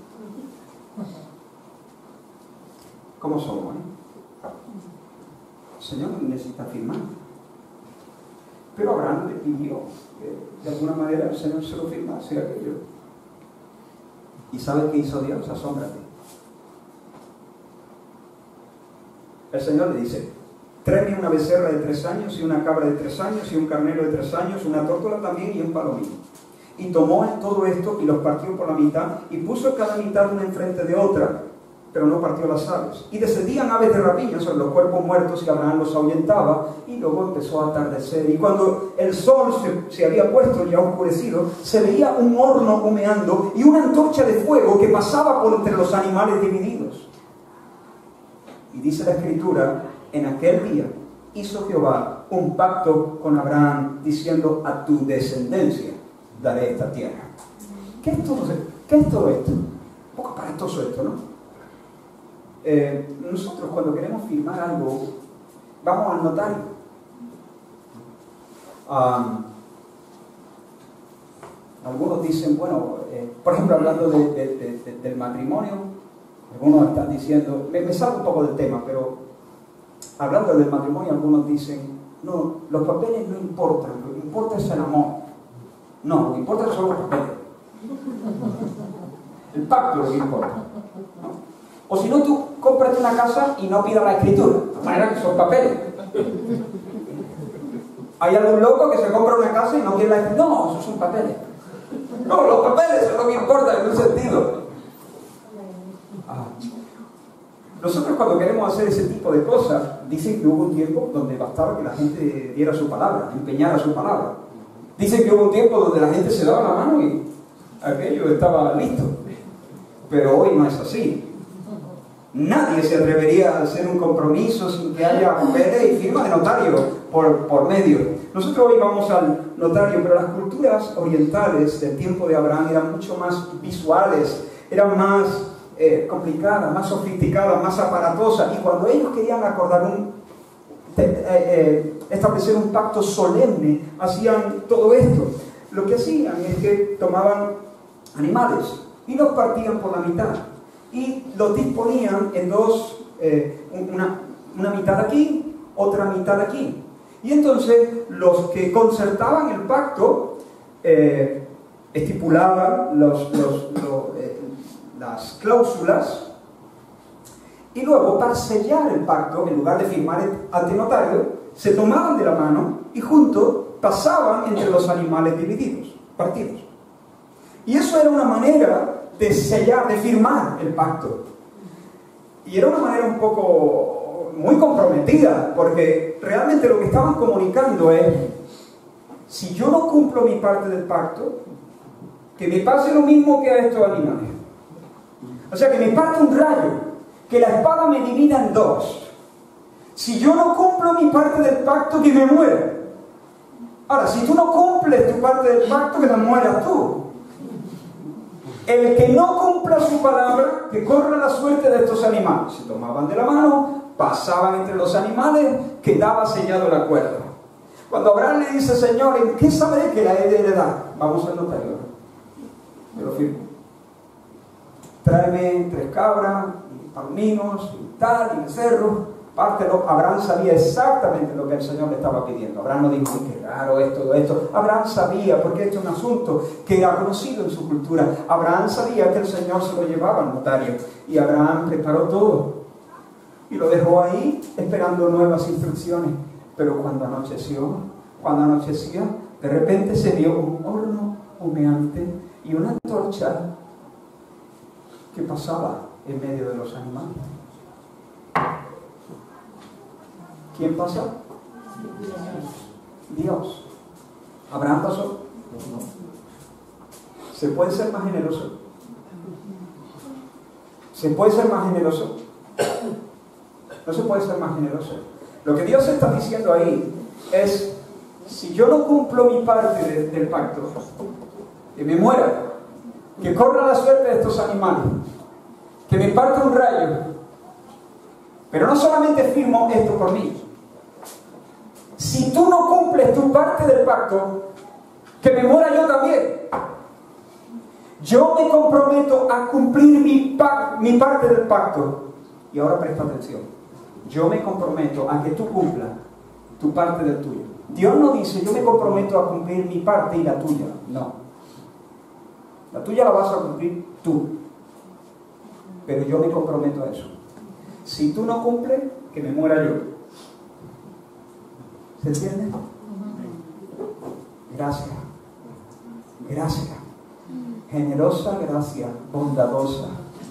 [SPEAKER 1] ¿Cómo somos, eh? El Señor no necesita firmar. Pero Abraham le pidió que de alguna manera el Señor se lo firmase aquello. ¿Y sabes qué hizo Dios? Asómbrate. El Señor le dice, tráeme una becerra de tres años y una cabra de tres años y un carnero de tres años, una tórtola también y un palomino. Y tomó en todo esto y los partió por la mitad y puso cada mitad una enfrente de otra, pero no partió las aves. Y descendían aves de rapiña sobre los cuerpos muertos y Abraham los ahuyentaba, y luego empezó a atardecer. Y cuando el sol se, se había puesto ya oscurecido, se veía un horno humeando y una antorcha de fuego que pasaba por entre los animales divididos. Y dice la Escritura, en aquel día hizo Jehová un pacto con Abraham, diciendo, a tu descendencia daré esta tierra. ¿Qué es todo, qué es todo esto? Un poco aparatoso esto, ¿no? Eh, nosotros cuando queremos firmar algo, vamos al notario. Um, algunos dicen, bueno, eh, por ejemplo, hablando de, de, de, de, del matrimonio, algunos están diciendo, me, me salgo un poco del tema, pero hablando del matrimonio, algunos dicen, no, los papeles no importan, lo que importa es el amor. No, lo que importa son los papeles. El pacto es lo que importa, ¿no? O si no, tú cómprate una casa y no pidas la escritura, de manera que son papeles. Hay algún loco que se compra una casa y no quiere la escritura. No, esos son papeles. No, los papeles son lo que importa en un sentido. Ah. Nosotros cuando queremos hacer ese tipo de cosas, dicen que hubo un tiempo donde bastaba que la gente diera su palabra, empeñara su palabra. Dicen que hubo un tiempo donde la gente se daba la mano y aquello estaba listo. Pero hoy no es así. Nadie se atrevería a hacer un compromiso sin que haya papeles y firma de notario por, por medio. Nosotros hoy vamos al notario, pero las culturas orientales del tiempo de Abraham eran mucho más visuales, eran más eh, complicadas, más sofisticadas, más aparatosas. Y cuando ellos querían acordar un, eh, eh, establecer un pacto solemne, hacían todo esto. Lo que hacían es que tomaban animales y los partían por la mitad. Y los disponían en dos, eh, una, una mitad aquí, otra mitad aquí. Y entonces los que concertaban el pacto eh, estipulaban los, los, los, eh, las cláusulas, y luego para sellar el pacto, en lugar de firmar ante notario, se tomaban de la mano y juntos pasaban entre los animales divididos, partidos. Y eso era una manera de sellar, de firmar el pacto. Y era una manera un poco muy comprometida, porque realmente lo que estaban comunicando es, si yo no cumplo mi parte del pacto, que me pase lo mismo que a estos animales. O sea, que me parte un rayo, que la espada me divida en dos. Si yo no cumplo mi parte del pacto, que me muera. Ahora, si tú no cumples tu parte del pacto, que te mueras tú. El que no cumpla su palabra, que corra la suerte de estos animales. Se tomaban de la mano, pasaban entre los animales, quedaba sellado el acuerdo. Cuando Abraham le dice, Señor, ¿en qué sabré que la he de heredar? Vamos al notario. Yo lo firmo. Tráeme tres cabras, y palominos, y tal, y becerros. Pártelo. Abraham sabía exactamente lo que el Señor le estaba pidiendo. Abraham no dijo, qué raro es todo esto. Abraham sabía, porque esto es un asunto que era conocido en su cultura. Abraham sabía que el Señor se lo llevaba al notario. Y Abraham preparó todo. Y lo dejó ahí esperando nuevas instrucciones. Pero cuando anocheció, cuando anochecía, de repente se vio un horno humeante y una antorcha que pasaba en medio de los animales. ¿Quién pasó? Dios. ¿Abraham pasó? ¿Se puede ser más generoso? ¿Se puede ser más generoso? No se puede ser más generoso. Lo que Dios está diciendo ahí es, si yo no cumplo mi parte de, del pacto, que me muera, que corra la suerte de estos animales, que me parta un rayo, pero no solamente firmo esto por mí. Si tú no cumples tu parte del pacto, que me muera yo también. Yo me comprometo a cumplir mi, mi parte del pacto. Y ahora presta atención. Yo me comprometo a que tú cumplas tu parte del tuyo. Dios no dice, yo me comprometo a cumplir mi parte y la tuya. No. La tuya la vas a cumplir tú. Pero yo me comprometo a eso. Si tú no cumples, que me muera yo. ¿Se entiende? Gracia. Gracia. Generosa gracia, bondadosa.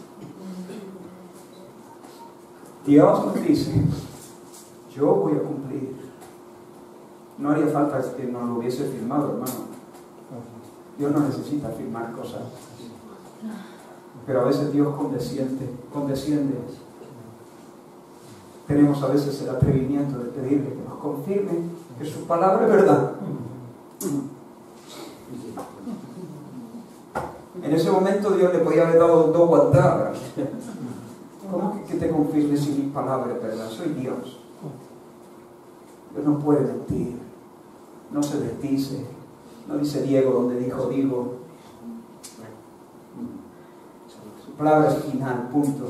[SPEAKER 1] Dios nos dice, yo voy a cumplir. No haría falta que nos lo hubiese firmado, hermano. Dios no necesita firmar cosas. Pero a veces Dios condesciende, condesciende. Tenemos a veces el atrevimiento de pedirle que nos confirme que su palabra es verdad. En ese momento Dios le podía haber dado dos guantabras. ¿Cómo que, que te confirme si mi palabra es verdad? Soy Dios. Dios no puede mentir. No se desdice. No dice Diego donde dijo digo. Su palabra es final, punto.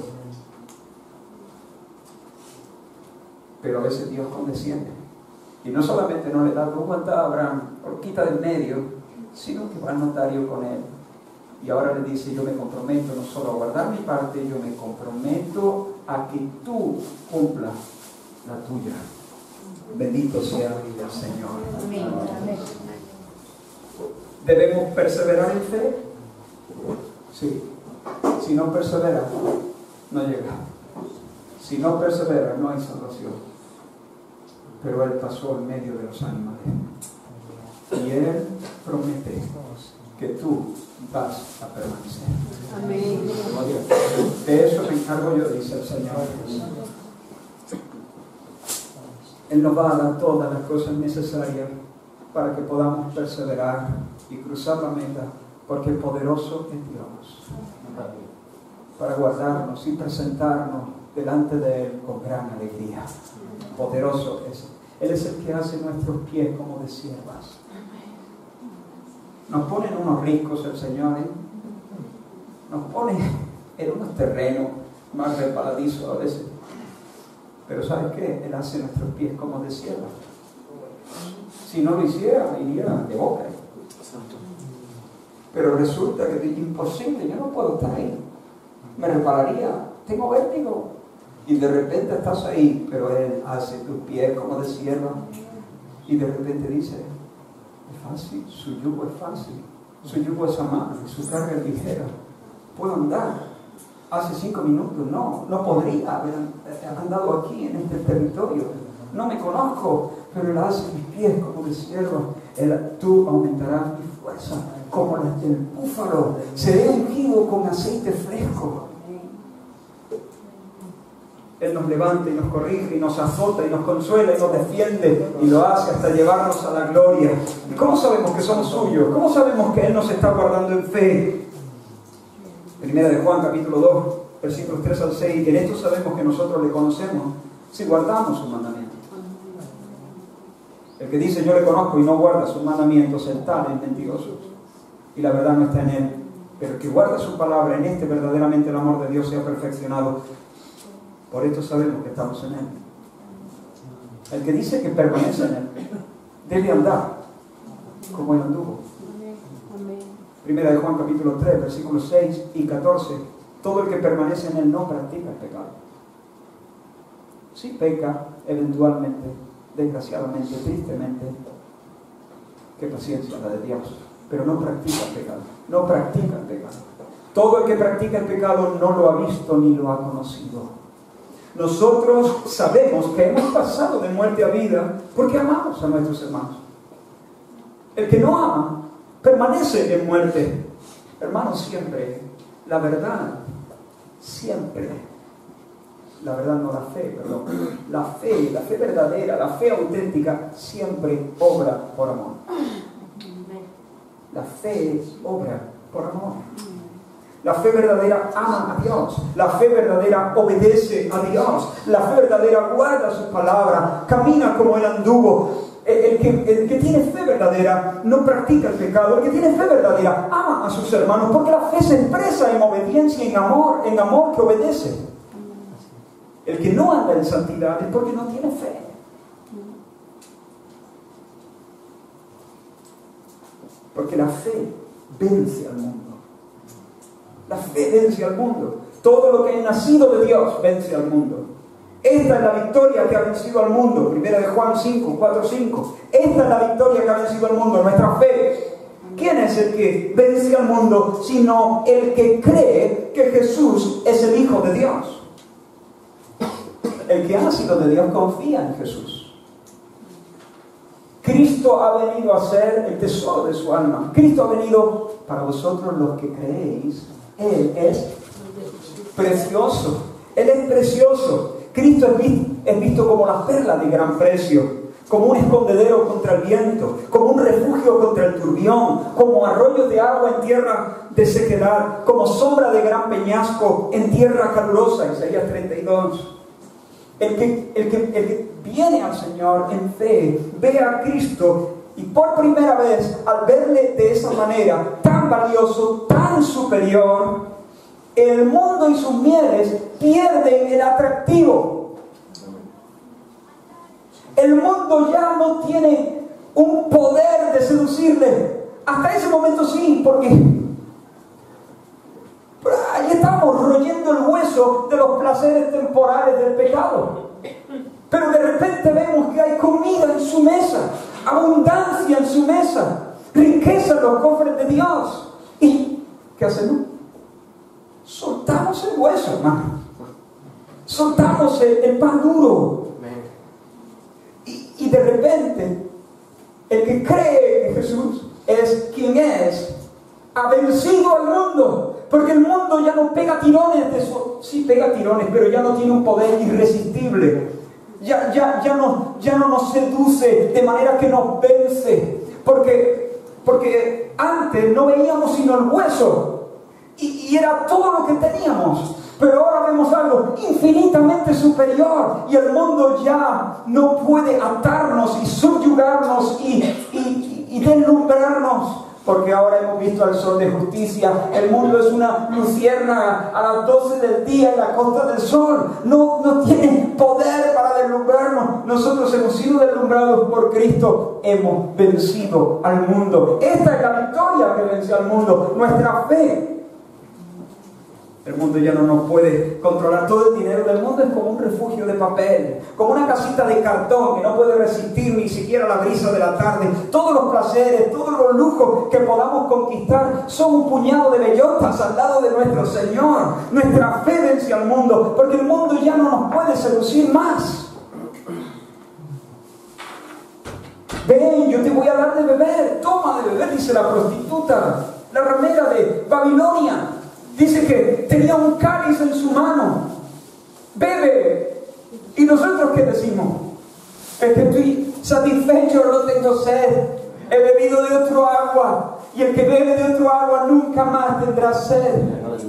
[SPEAKER 1] Pero a veces Dios condesciende. Y no solamente no le da dos guantabras a Abraham, lo quita del medio, sino que va al notario con él. Y ahora le dice, yo me comprometo no solo a guardar mi parte, yo me comprometo a que tú cumplas la tuya. Bendito sea el Señor. Amén. ¿Debemos perseverar en fe? Sí. Si no persevera, no llega. Si no persevera, no hay salvación. Pero Él pasó en medio de los animales. Y Él promete que tú vas a permanecer. Amén. De eso me encargo yo, dice el Señor. Él nos va a dar todas las cosas necesarias para que podamos perseverar y cruzar la meta, porque poderoso es Dios para guardarnos y presentarnos delante de Él con gran alegría. Poderoso es. Él es el que hace nuestros pies como de siervas. Nos pone en unos riscos el Señor, ¿eh? Nos pone en unos terrenos más resbaladizos a veces. Pero ¿sabes qué? Él hace nuestros pies como de siervas. Si no lo hiciera, iría de boca. Pero resulta que es imposible, yo no puedo estar ahí. Me resbalaría, tengo vértigo. Y de repente estás ahí, pero Él hace tus pies como de sierva. Y de repente dice, es fácil, su yugo es fácil, su yugo es amable, su carga es ligera. Puedo andar. Hace cinco minutos no, no podría haber andado aquí en este territorio. No me conozco, pero Él hace mis pies como de sierva. Él, tú aumentarás mi fuerza como la del búfalo. Seré ungido con aceite fresco. Él nos levanta y nos corrige y nos azota y nos consuela y nos defiende y lo hace hasta llevarnos a la gloria. ¿Y cómo sabemos que somos suyos? ¿Cómo sabemos que Él nos está guardando en fe? Primera de Juan capítulo dos, versículos tres al seis. En esto sabemos que nosotros le conocemos si guardamos sus mandamientos. El que dice yo le conozco y no guarda sus mandamientos, el tal es mentiroso y la verdad no está en él. Pero el que guarda su palabra, en este verdaderamente el amor de Dios sea perfeccionado. Por esto sabemos que estamos en Él. El que dice que permanece en Él debe andar como Él anduvo. Primera de Juan capítulo tres, versículos seis y catorce. Todo el que permanece en Él no practica el pecado. Sí peca eventualmente, desgraciadamente, tristemente. Qué paciencia la de Dios. Pero no practica el pecado. No practica el pecado. Todo el que practica el pecado no lo ha visto ni lo ha conocido. Nosotros sabemos que hemos pasado de muerte a vida porque amamos a nuestros hermanos. El que no ama permanece en muerte. Hermanos, siempre la verdad, siempre, la verdad no la fe, perdón, la fe, la fe verdadera, la fe auténtica, siempre obra por amor. La fe obra por amor. La fe verdadera ama a Dios. La fe verdadera obedece a Dios. La fe verdadera guarda su palabra. Camina como Él anduvo. El, el, que, el que tiene fe verdadera no practica el pecado. El que tiene fe verdadera ama a sus hermanos. Porque la fe se expresa en obediencia, en amor, en amor que obedece. El que no anda en santidad es porque no tiene fe. Porque la fe vence al mundo. La fe vence al mundo. Todo lo que es nacido de Dios vence al mundo. Esta es la victoria que ha vencido al mundo. Primera de Juan cinco, cuatro, cinco. Esta es la victoria que ha vencido al mundo, nuestra fe. ¿Quién es el que vence al mundo sino el que cree que Jesús es el Hijo de Dios? El que ha nacido de Dios confía en Jesús. Cristo ha venido a ser el tesoro de su alma. Cristo ha venido para vosotros los que creéis. Él es precioso. Él es precioso. Cristo es visto, es visto como la perla de gran precio, como un escondedero contra el viento, como un refugio contra el turbión, como arroyo de agua en tierra de sequedad, como sombra de gran peñasco en tierra calurosa. Isaías treinta y dos. El que, el, que, el que viene al Señor en fe, ve a Cristo y por primera vez, al verle de esa manera, tan valioso, tan superior, el mundo y sus mieles pierden el atractivo. El mundo ya no tiene un poder de seducirle. Hasta ese momento sí, porque ahí estamos royendo el hueso de los placeres temporales del pecado. Pero de repente vemos que hay comida en su mesa, abundancia en su mesa, riqueza en los cofres de Dios. ¿Y qué hacemos? Soltamos el hueso, hermano. Soltamos el, el pan duro. Y, y de repente, el que cree en Jesús es quien es, ha vencido al mundo. Porque el mundo ya no pega tirones de su... Sí pega tirones, pero ya no tiene un poder irresistible. Ya, ya, ya, no, ya no nos seduce de manera que nos vence. Porque, porque antes no veíamos sino el hueso. Y, y era todo lo que teníamos. Pero ahora vemos algo infinitamente superior. Y el mundo ya no puede atarnos y subyugarnos y, y, y, y deslumbrarnos. Porque ahora hemos visto al sol de justicia. El mundo es una luciérnaga a las doce del día en la costa del sol. No, no tiene poder para deslumbrarnos. Nosotros hemos sido deslumbrados por Cristo. Hemos vencido al mundo. Esta es la victoria que vence al mundo. Nuestra fe. El mundo ya no nos puede controlar. Todo el dinero del mundo es como un refugio de papel, como una casita de cartón que no puede resistir ni siquiera la brisa de la tarde. Todos los placeres, todos los lujos que podamos conquistar son un puñado de bellotas al lado de nuestro Señor. Nuestra fe vence al mundo, porque el mundo ya no nos puede seducir más. Ven, yo te voy a dar de beber. Toma de beber, dice la prostituta, la ramera de Babilonia. Dice que tenía un cáliz en su mano. Bebe. ¿Y nosotros qué decimos? Es que estoy satisfecho, no tengo sed. He bebido de otro agua. Y el que bebe de otro agua nunca más tendrá sed.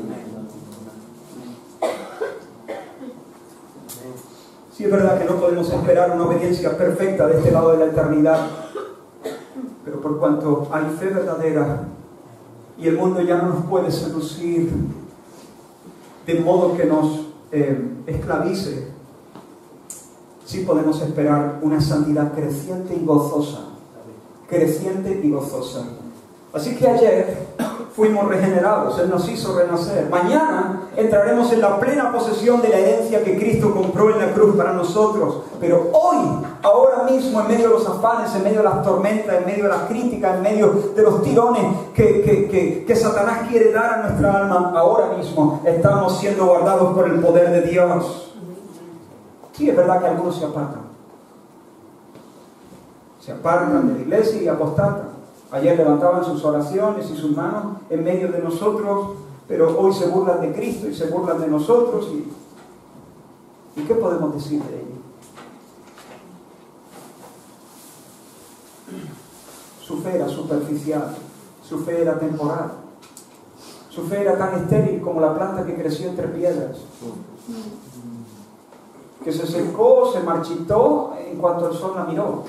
[SPEAKER 1] Sí, es verdad que no podemos esperar una obediencia perfecta de este lado de la eternidad. Pero por cuanto hay fe verdadera, y el mundo ya no nos puede seducir de modo que nos eh, esclavice, sí podemos esperar una santidad creciente y gozosa. Creciente y gozosa. Así que ayer fuimos regenerados, Él nos hizo renacer. Mañana entraremos en la plena posesión de la herencia que Cristo compró en la cruz para nosotros. Pero hoy, ahora mismo, en medio de los afanes, en medio de las tormentas, en medio de las críticas, en medio de los tirones que, que, que, que Satanás quiere dar a nuestra alma, ahora mismo estamos siendo guardados por el poder de Dios. Sí, es verdad que algunos se apartan. Se apartan de la iglesia y apostatan. Ayer levantaban sus oraciones y sus manos en medio de nosotros, pero hoy se burlan de Cristo y se burlan de nosotros. ¿Y, ¿y qué podemos decir de ellos? Su fe era superficial, su fe era temporal, su fe era tan estéril como la planta que creció entre piedras, que se secó, se marchitó en cuanto el sol la miró.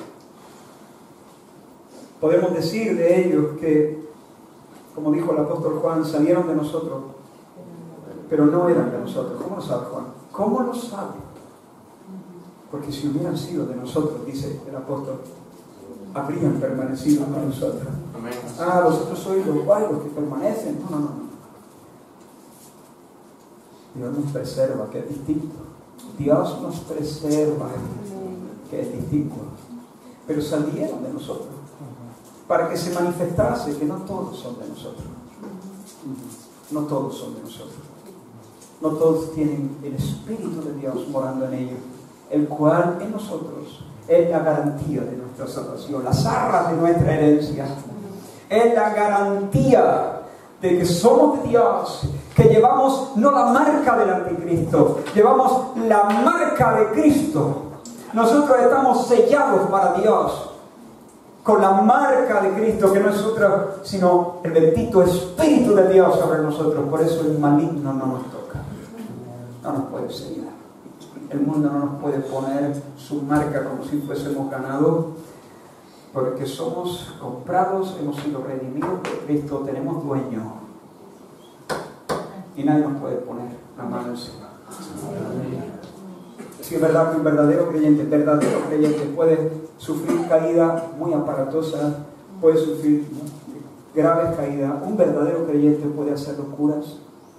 [SPEAKER 1] Podemos decir de ellos que, como dijo el apóstol Juan, salieron de nosotros, pero no eran de nosotros. ¿Cómo lo sabe Juan? ¿Cómo lo sabe? Porque si hubieran sido de nosotros, dice el apóstol, habrían permanecido con nosotros. Ah, vosotros sois los guayos que permanecen. No, no, no. Dios nos preserva, que es distinto. Dios nos preserva, que es distinto, pero salieron de nosotros para que se manifestase que no todos son de nosotros. No todos son de nosotros. No todos tienen el Espíritu de Dios morando en ellos, el cual en nosotros es la garantía de nuestra salvación, las arras de nuestra herencia. Es la garantía de que somos de Dios, que llevamos no la marca del anticristo, llevamos la marca de Cristo. Nosotros estamos sellados para Dios con la marca de Cristo, que no es otra sino el bendito Espíritu de Dios sobre nosotros. Por eso el maligno no nos toca, no nos puede sellar. El mundo no nos puede poner su marca como si fuésemos ganados, porque somos comprados, hemos sido redimidos por Cristo, tenemos dueño, y nadie nos puede poner la mano encima. Si es verdad que un verdadero creyente, verdadero creyente puede sufrir caídas muy aparatosas, puede sufrir graves caídas, un verdadero creyente puede hacer locuras.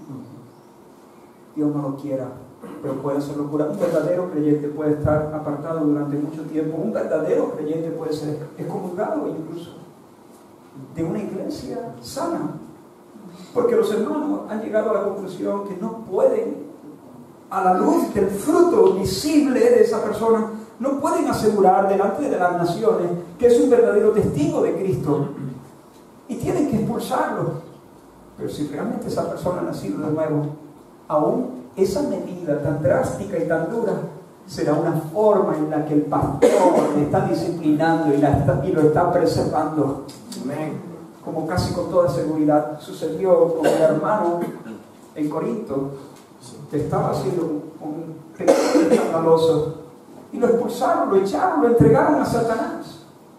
[SPEAKER 1] Dios no lo quiera, pero puede hacer locura. Un verdadero creyente puede estar apartado durante mucho tiempo. Un verdadero creyente puede ser excomulgado incluso de una iglesia sana, porque los hermanos han llegado a la conclusión que no pueden, a la luz del fruto visible de esa persona, no pueden asegurar delante de las naciones que es un verdadero testigo de Cristo, y tienen que expulsarlo. Pero si realmente esa persona ha nacido de nuevo, aún esa medida tan drástica y tan dura será una forma en la que el pastor le está disciplinando y, la está, y lo está preservando. Amén. Como casi con toda seguridad sucedió con el hermano en Corinto, que estaba haciendo un pecado escandaloso, y lo expulsaron, lo echaron, lo entregaron a Satanás.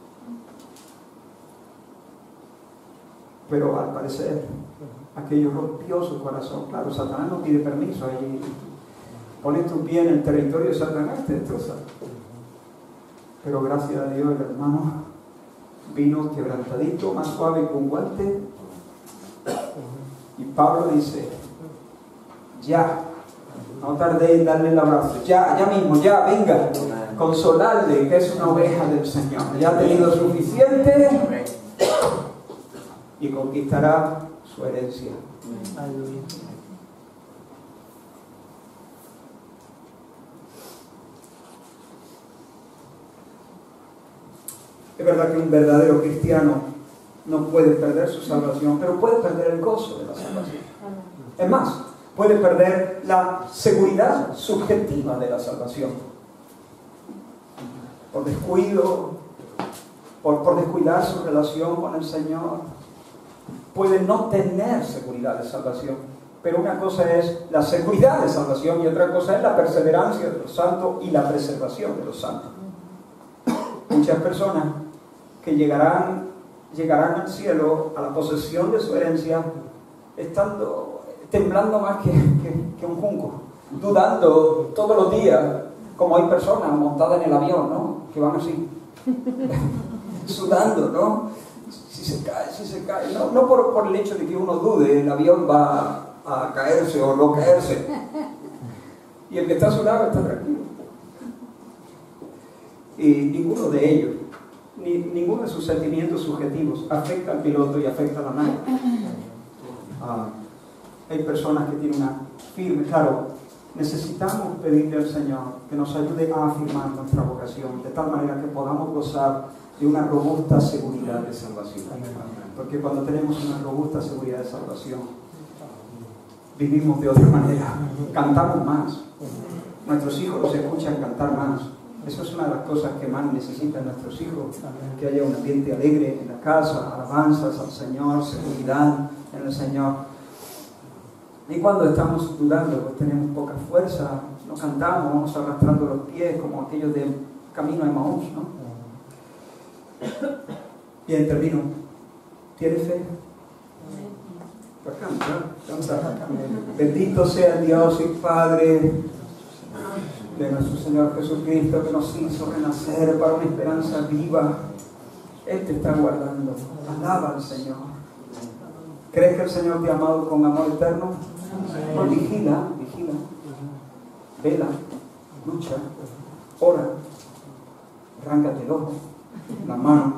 [SPEAKER 1] Pero al parecer aquello rompió su corazón. Claro, Satanás no pide permiso. Ahí pones tu pie en el territorio de Satanás, te destroza. Pero gracias a Dios el hermano vino quebrantadito, más suave que un guante. Y Pablo dice: ya, no tardé en darle el abrazo, ya, ya mismo, ya, venga, consolarle, que es una oveja del Señor, ya ha tenido suficiente y conquistará su herencia. Aleluya. Es verdad que un verdadero cristiano no puede perder su salvación, pero puede perder el gozo de la salvación. Es más, puede perder la seguridad subjetiva de la salvación por descuido, por, por descuidar su relación con el Señor. Puede no tener seguridad de salvación, pero una cosa es la seguridad de salvación y otra cosa es la perseverancia de los santos y la preservación de los santos. Muchas personas que llegarán, llegarán al cielo, a la posesión de su herencia, estando, temblando más que, que, que un junco, dudando todos los días, como hay personas montadas en el avión, ¿no?, que van así, sudando, ¿no? Si se cae, si se cae, no, no por, por el hecho de que uno dude, el avión va a caerse o no caerse, y el que está a su lado está tranquilo. Y ninguno de ellos, ni, ninguno de sus sentimientos subjetivos afecta al piloto y afecta a la nave. Ah, hay personas que tienen una firme, claro, necesitamos pedirle al Señor que nos ayude a afirmar nuestra vocación, de tal manera que podamos gozar de una robusta seguridad de salvación. Porque cuando tenemos una robusta seguridad de salvación, vivimos de otra manera, cantamos más, nuestros hijos nos escuchan cantar más. Eso es una de las cosas que más necesitan nuestros hijos, que haya un ambiente alegre en la casa, alabanzas al Señor, seguridad en el Señor. Y cuando estamos dudando, pues tenemos poca fuerza, no cantamos, vamos arrastrando los pies como aquellos del camino de Emaús, ¿no? Bien, termino. ¿Tienes fe? Pues canta, canta. Bendito sea el Dios y Padre de nuestro Señor Jesucristo, que nos hizo renacer para una esperanza viva. Él te está guardando. Alaba al Señor. ¿Crees que el Señor te ha amado con amor eterno? Pues vigila, vigila. Vela. lucha, ora, arráncate el ojo, la mano.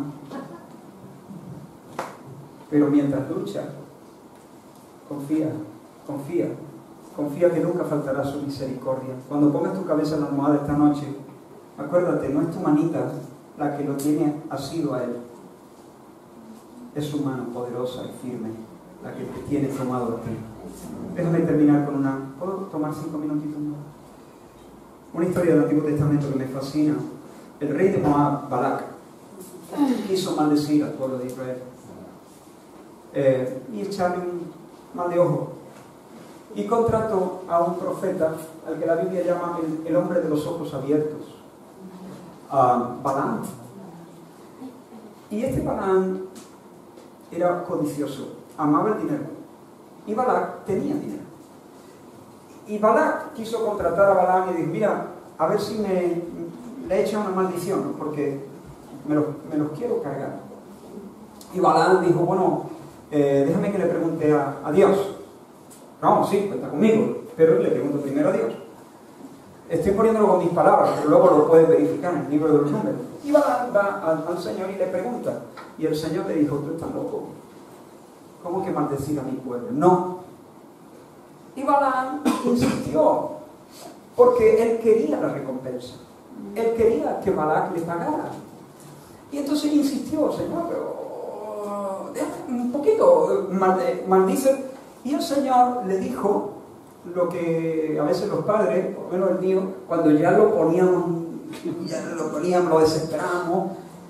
[SPEAKER 1] Pero mientras lucha, confía, confía, confía que nunca faltará su misericordia. Cuando pongas tu cabeza en la almohada esta noche, acuérdate, no es tu manita la que lo tiene asido a él. Es su mano poderosa y firme la que te tiene tomado a ti. Déjame terminar con una... ¿Puedo tomar cinco minutitos más? Una historia del Antiguo Testamento que me fascina. El rey de Moab, Balac, quiso maldecir al pueblo de Israel eh, y echarle un mal de ojo. Y contrató a un profeta, al que la Biblia llama el, el hombre de los ojos abiertos, a Balaam. Y este Balaam era codicioso, amaba el dinero. Y Balac tenía dinero. Y Balac quiso contratar a Balaam y dijo, mira, a ver si me le echa una maldición, ¿no? Porque me los, me los quiero cargar. Y Balaam dijo, bueno, eh, déjame que le pregunte a, a Dios. No, sí, cuenta conmigo, pero le pregunto primero a Dios. Estoy poniéndolo con mis palabras, pero luego lo puedes verificar en el libro de los números. Y Balaam va al, al Señor y le pregunta. Y el Señor le dijo, tú estás loco. ¿Cómo que maldecir a mi pueblo? No. Y Balaam insistió, porque él quería la recompensa. Él quería que Balac le pagara. Y entonces insistió, Señor, pero déjame un poquito, maldice. Y el Señor le dijo lo que a veces los padres, por lo menos el mío, cuando ya lo poníamos, ya lo poníamos, lo desesperamos,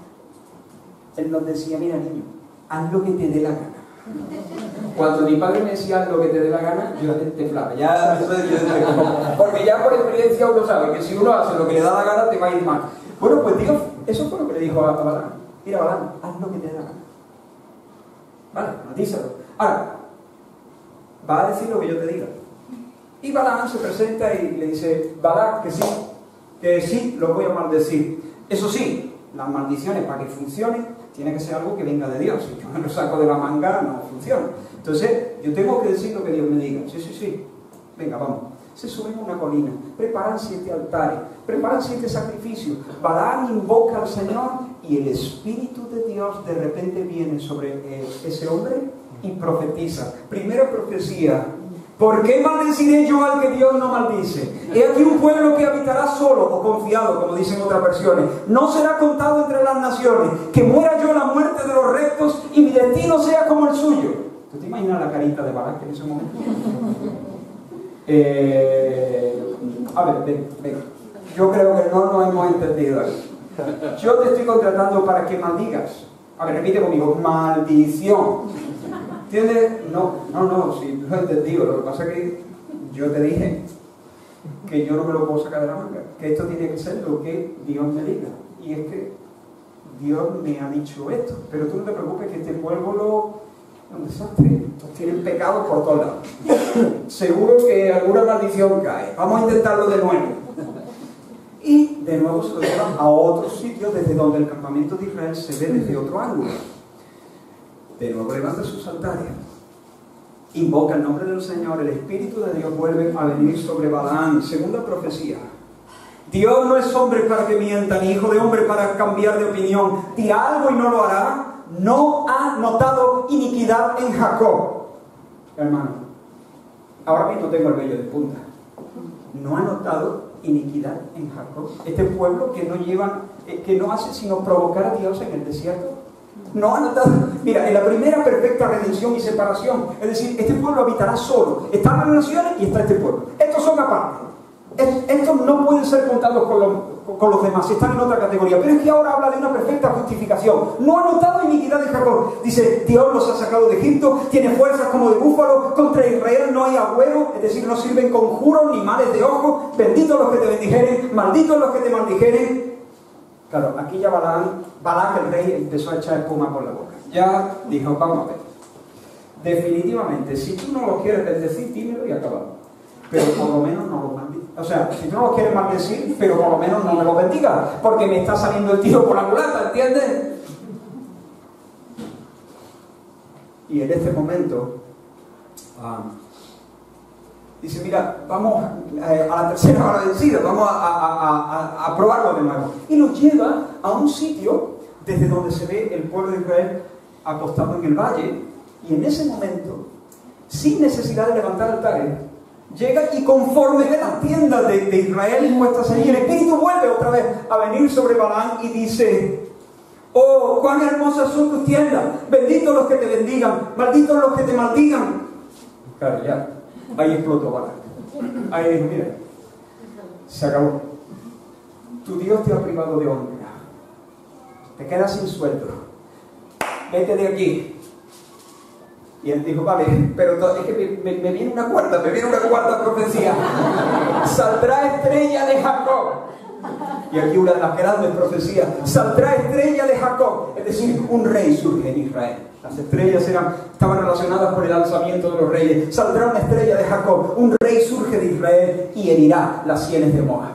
[SPEAKER 1] él nos decía, mira niño, haz lo que te dé la gana. Cuando mi padre me decía haz lo que te dé la gana, yo temblaba. Ya, porque ya por experiencia uno sabe que si uno hace lo que le da la gana, te va a ir mal. Bueno, pues Dios, eso fue lo que le dijo a Balaam. Mira, Balaam, haz lo que te dé la gana. Vale, díselo. Ahora, va a decir lo que yo te diga. Y Balaam se presenta y le dice, Balaam, que sí, que sí, lo voy a maldecir. Eso sí, las maldiciones para que funcionen, tiene que ser algo que venga de Dios. Si yo me lo saco de la manga, no funciona. Entonces, yo tengo que decir lo que Dios me diga. Sí, sí, sí. Venga, vamos. Se suben a una colina, preparan siete altares, preparan siete sacrificios. Balaam invoca al Señor y el Espíritu de Dios de repente viene sobre eh, ese hombre y profetiza. Primera profecía. ¿Por qué maldeciré yo al que Dios no maldice? He aquí un pueblo que habitará solo o confiado, como dicen otras versiones. No será contado entre las naciones. Que muera yo la muerte de los rectos y mi destino sea como el suyo. ¿Tú te imaginas la carita de Balac en ese momento? Eh, a ver, ven, ven. Yo creo que no nos hemos entendido ahí. Yo te estoy contratando para que maldigas. A ver, repite conmigo. Maldición. ¿Entiendes? No, no, no, sí, lo he entendido. Lo que pasa es que yo te dije que yo no me lo puedo sacar de la manga, que esto tiene que ser lo que Dios me diga. Y es que Dios me ha dicho esto. Pero tú no te preocupes, que este pueblo lo, es un desastre. Tienen pecados por todos lados. Seguro que alguna maldición cae. Vamos a intentarlo de nuevo. Y de nuevo se lo llevan a otro sitio desde donde el campamento de Israel se ve desde otro ángulo. De nuevo levanta sus altares, invoca el nombre del Señor, el Espíritu de Dios vuelve a venir sobre Balaam. Segunda profecía. Dios no es hombre para que mienta, ni hijo de hombre para cambiar de opinión. Dirá algo y no lo hará. No ha notado iniquidad en Jacob. Hermano, ahora mismo tengo el vello de punta. No ha notado iniquidad en Jacob. Este pueblo que no lleva, que no hace sino provocar a Dios en el desierto. No ha notado. Mira, en la primera perfecta redención y separación, es decir, este pueblo habitará solo. Están las naciones y está este pueblo. Estos son aparte. Estos no pueden ser contados con los, con los demás, están en otra categoría. Pero es que ahora habla de una perfecta justificación. No ha notado iniquidad de Jacob. Dice, Dios los ha sacado de Egipto, tiene fuerzas como de búfalo, contra Israel no hay agüero, es decir, no sirven conjuros ni males de ojo. Benditos los que te bendijeren, malditos los que te maldijeren. Claro, aquí ya Balaam, Balac, el rey, empezó a echar espuma por la boca. Ya dijo, vamos a ver. Definitivamente, si tú no lo quieres bendecir, dímelo y acabamos. Pero por lo menos no lo maldigas. O sea, si tú no lo quieres maldecir, pero por lo menos no me lo bendigas, porque me está saliendo el tiro por la culata, ¿entiendes? Y en este momento, um, dice, mira, vamos a la tercera hora vencida, vamos a, a, a, a probarlo de nuevo. Y lo lleva a un sitio desde donde se ve el pueblo de Israel acostado en el valle, y en ese momento, sin necesidad de levantar altares, llega y conforme ve las tiendas de, de Israel puestas allí, el Espíritu vuelve otra vez a venir sobre Balaam y dice, oh, cuán hermosas son tus tiendas, benditos los que te bendigan, malditos los que te maldigan. Claro, ya, ahí explotó Balaam. Ahí dijo, mira, se acabó. Tu Dios te ha privado de honra. Te quedas sin sueldo. Vete de aquí. Y él dijo, vale, pero es que me, me, me viene una cuarta, me viene una cuarta profecía. Saldrá estrella de Jacob. Y aquí una de las grandes profecías. Saldrá estrella de Jacob. Es decir, un rey surge en Israel. Las estrellas eran, estaban relacionadas con el alzamiento de los reyes. Saldrá una estrella de Jacob. Un rey surge de Israel y herirá las sienes de Moab.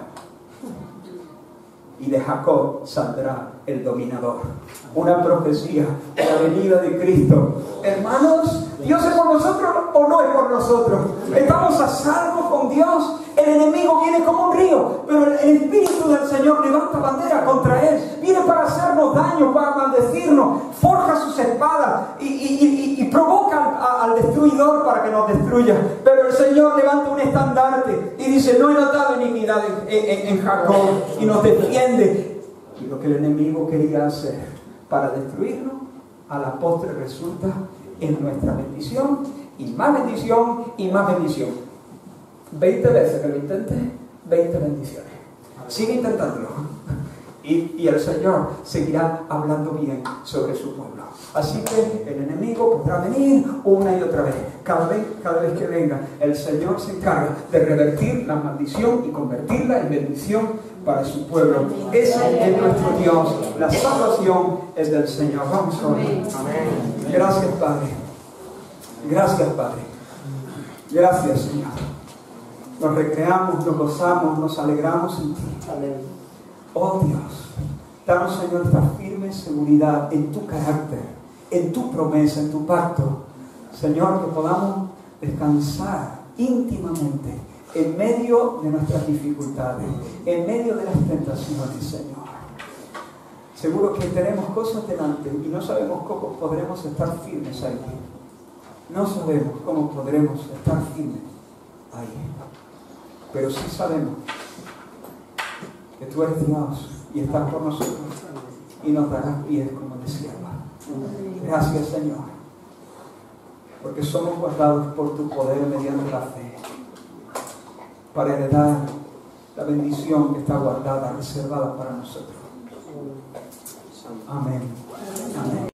[SPEAKER 1] Y de Jacob saldrá el dominador. Una profecía de la venida de Cristo. Hermanos, ¿Dios es por nosotros o no es por nosotros? Estamos a salvo con Dios. El enemigo viene como un río, pero el Espíritu del Señor levanta bandera contra él. Viene para hacernos daño, para maldecirnos. Forja sus espadas y, y, y, y provoca al, al destruidor para que nos destruya. Pero el Señor levanta un estandarte y dice, no he notado iniquidad en, en, en Jacob, y nos defiende. Y lo que el enemigo quería hacer para destruirnos, a la postre resulta en nuestra bendición, y más bendición, y más bendición. veinte veces que lo intente, veinte bendiciones. Sigue intentándolo. Y, y el Señor seguirá hablando bien sobre su pueblo. Así que el enemigo podrá venir una y otra vez. Cada vez, cada vez que venga, el Señor se encarga de revertir la maldición y convertirla en bendición para su pueblo. Ese es nuestro Dios. La salvación es del Señor. Vamos a orar. Amén. Gracias, Padre. Gracias, Padre. Gracias, Señor. Nos recreamos, nos gozamos, nos alegramos en ti. Amén. Oh Dios, danos, Señor, esta firme seguridad en tu carácter, en tu promesa, en tu pacto. Señor, que podamos descansar íntimamente en medio de nuestras dificultades, en medio de las tentaciones, Señor. Seguro que tenemos cosas delante y no sabemos cómo podremos estar firmes ahí. No sabemos cómo podremos estar firmes ahí. Pero sí sabemos que tú eres Dios y estás por nosotros y nos darás pies como de sierva. Gracias, Señor, porque somos guardados por tu poder mediante la fe para heredar la bendición que está guardada, reservada para nosotros. Amén. Amén.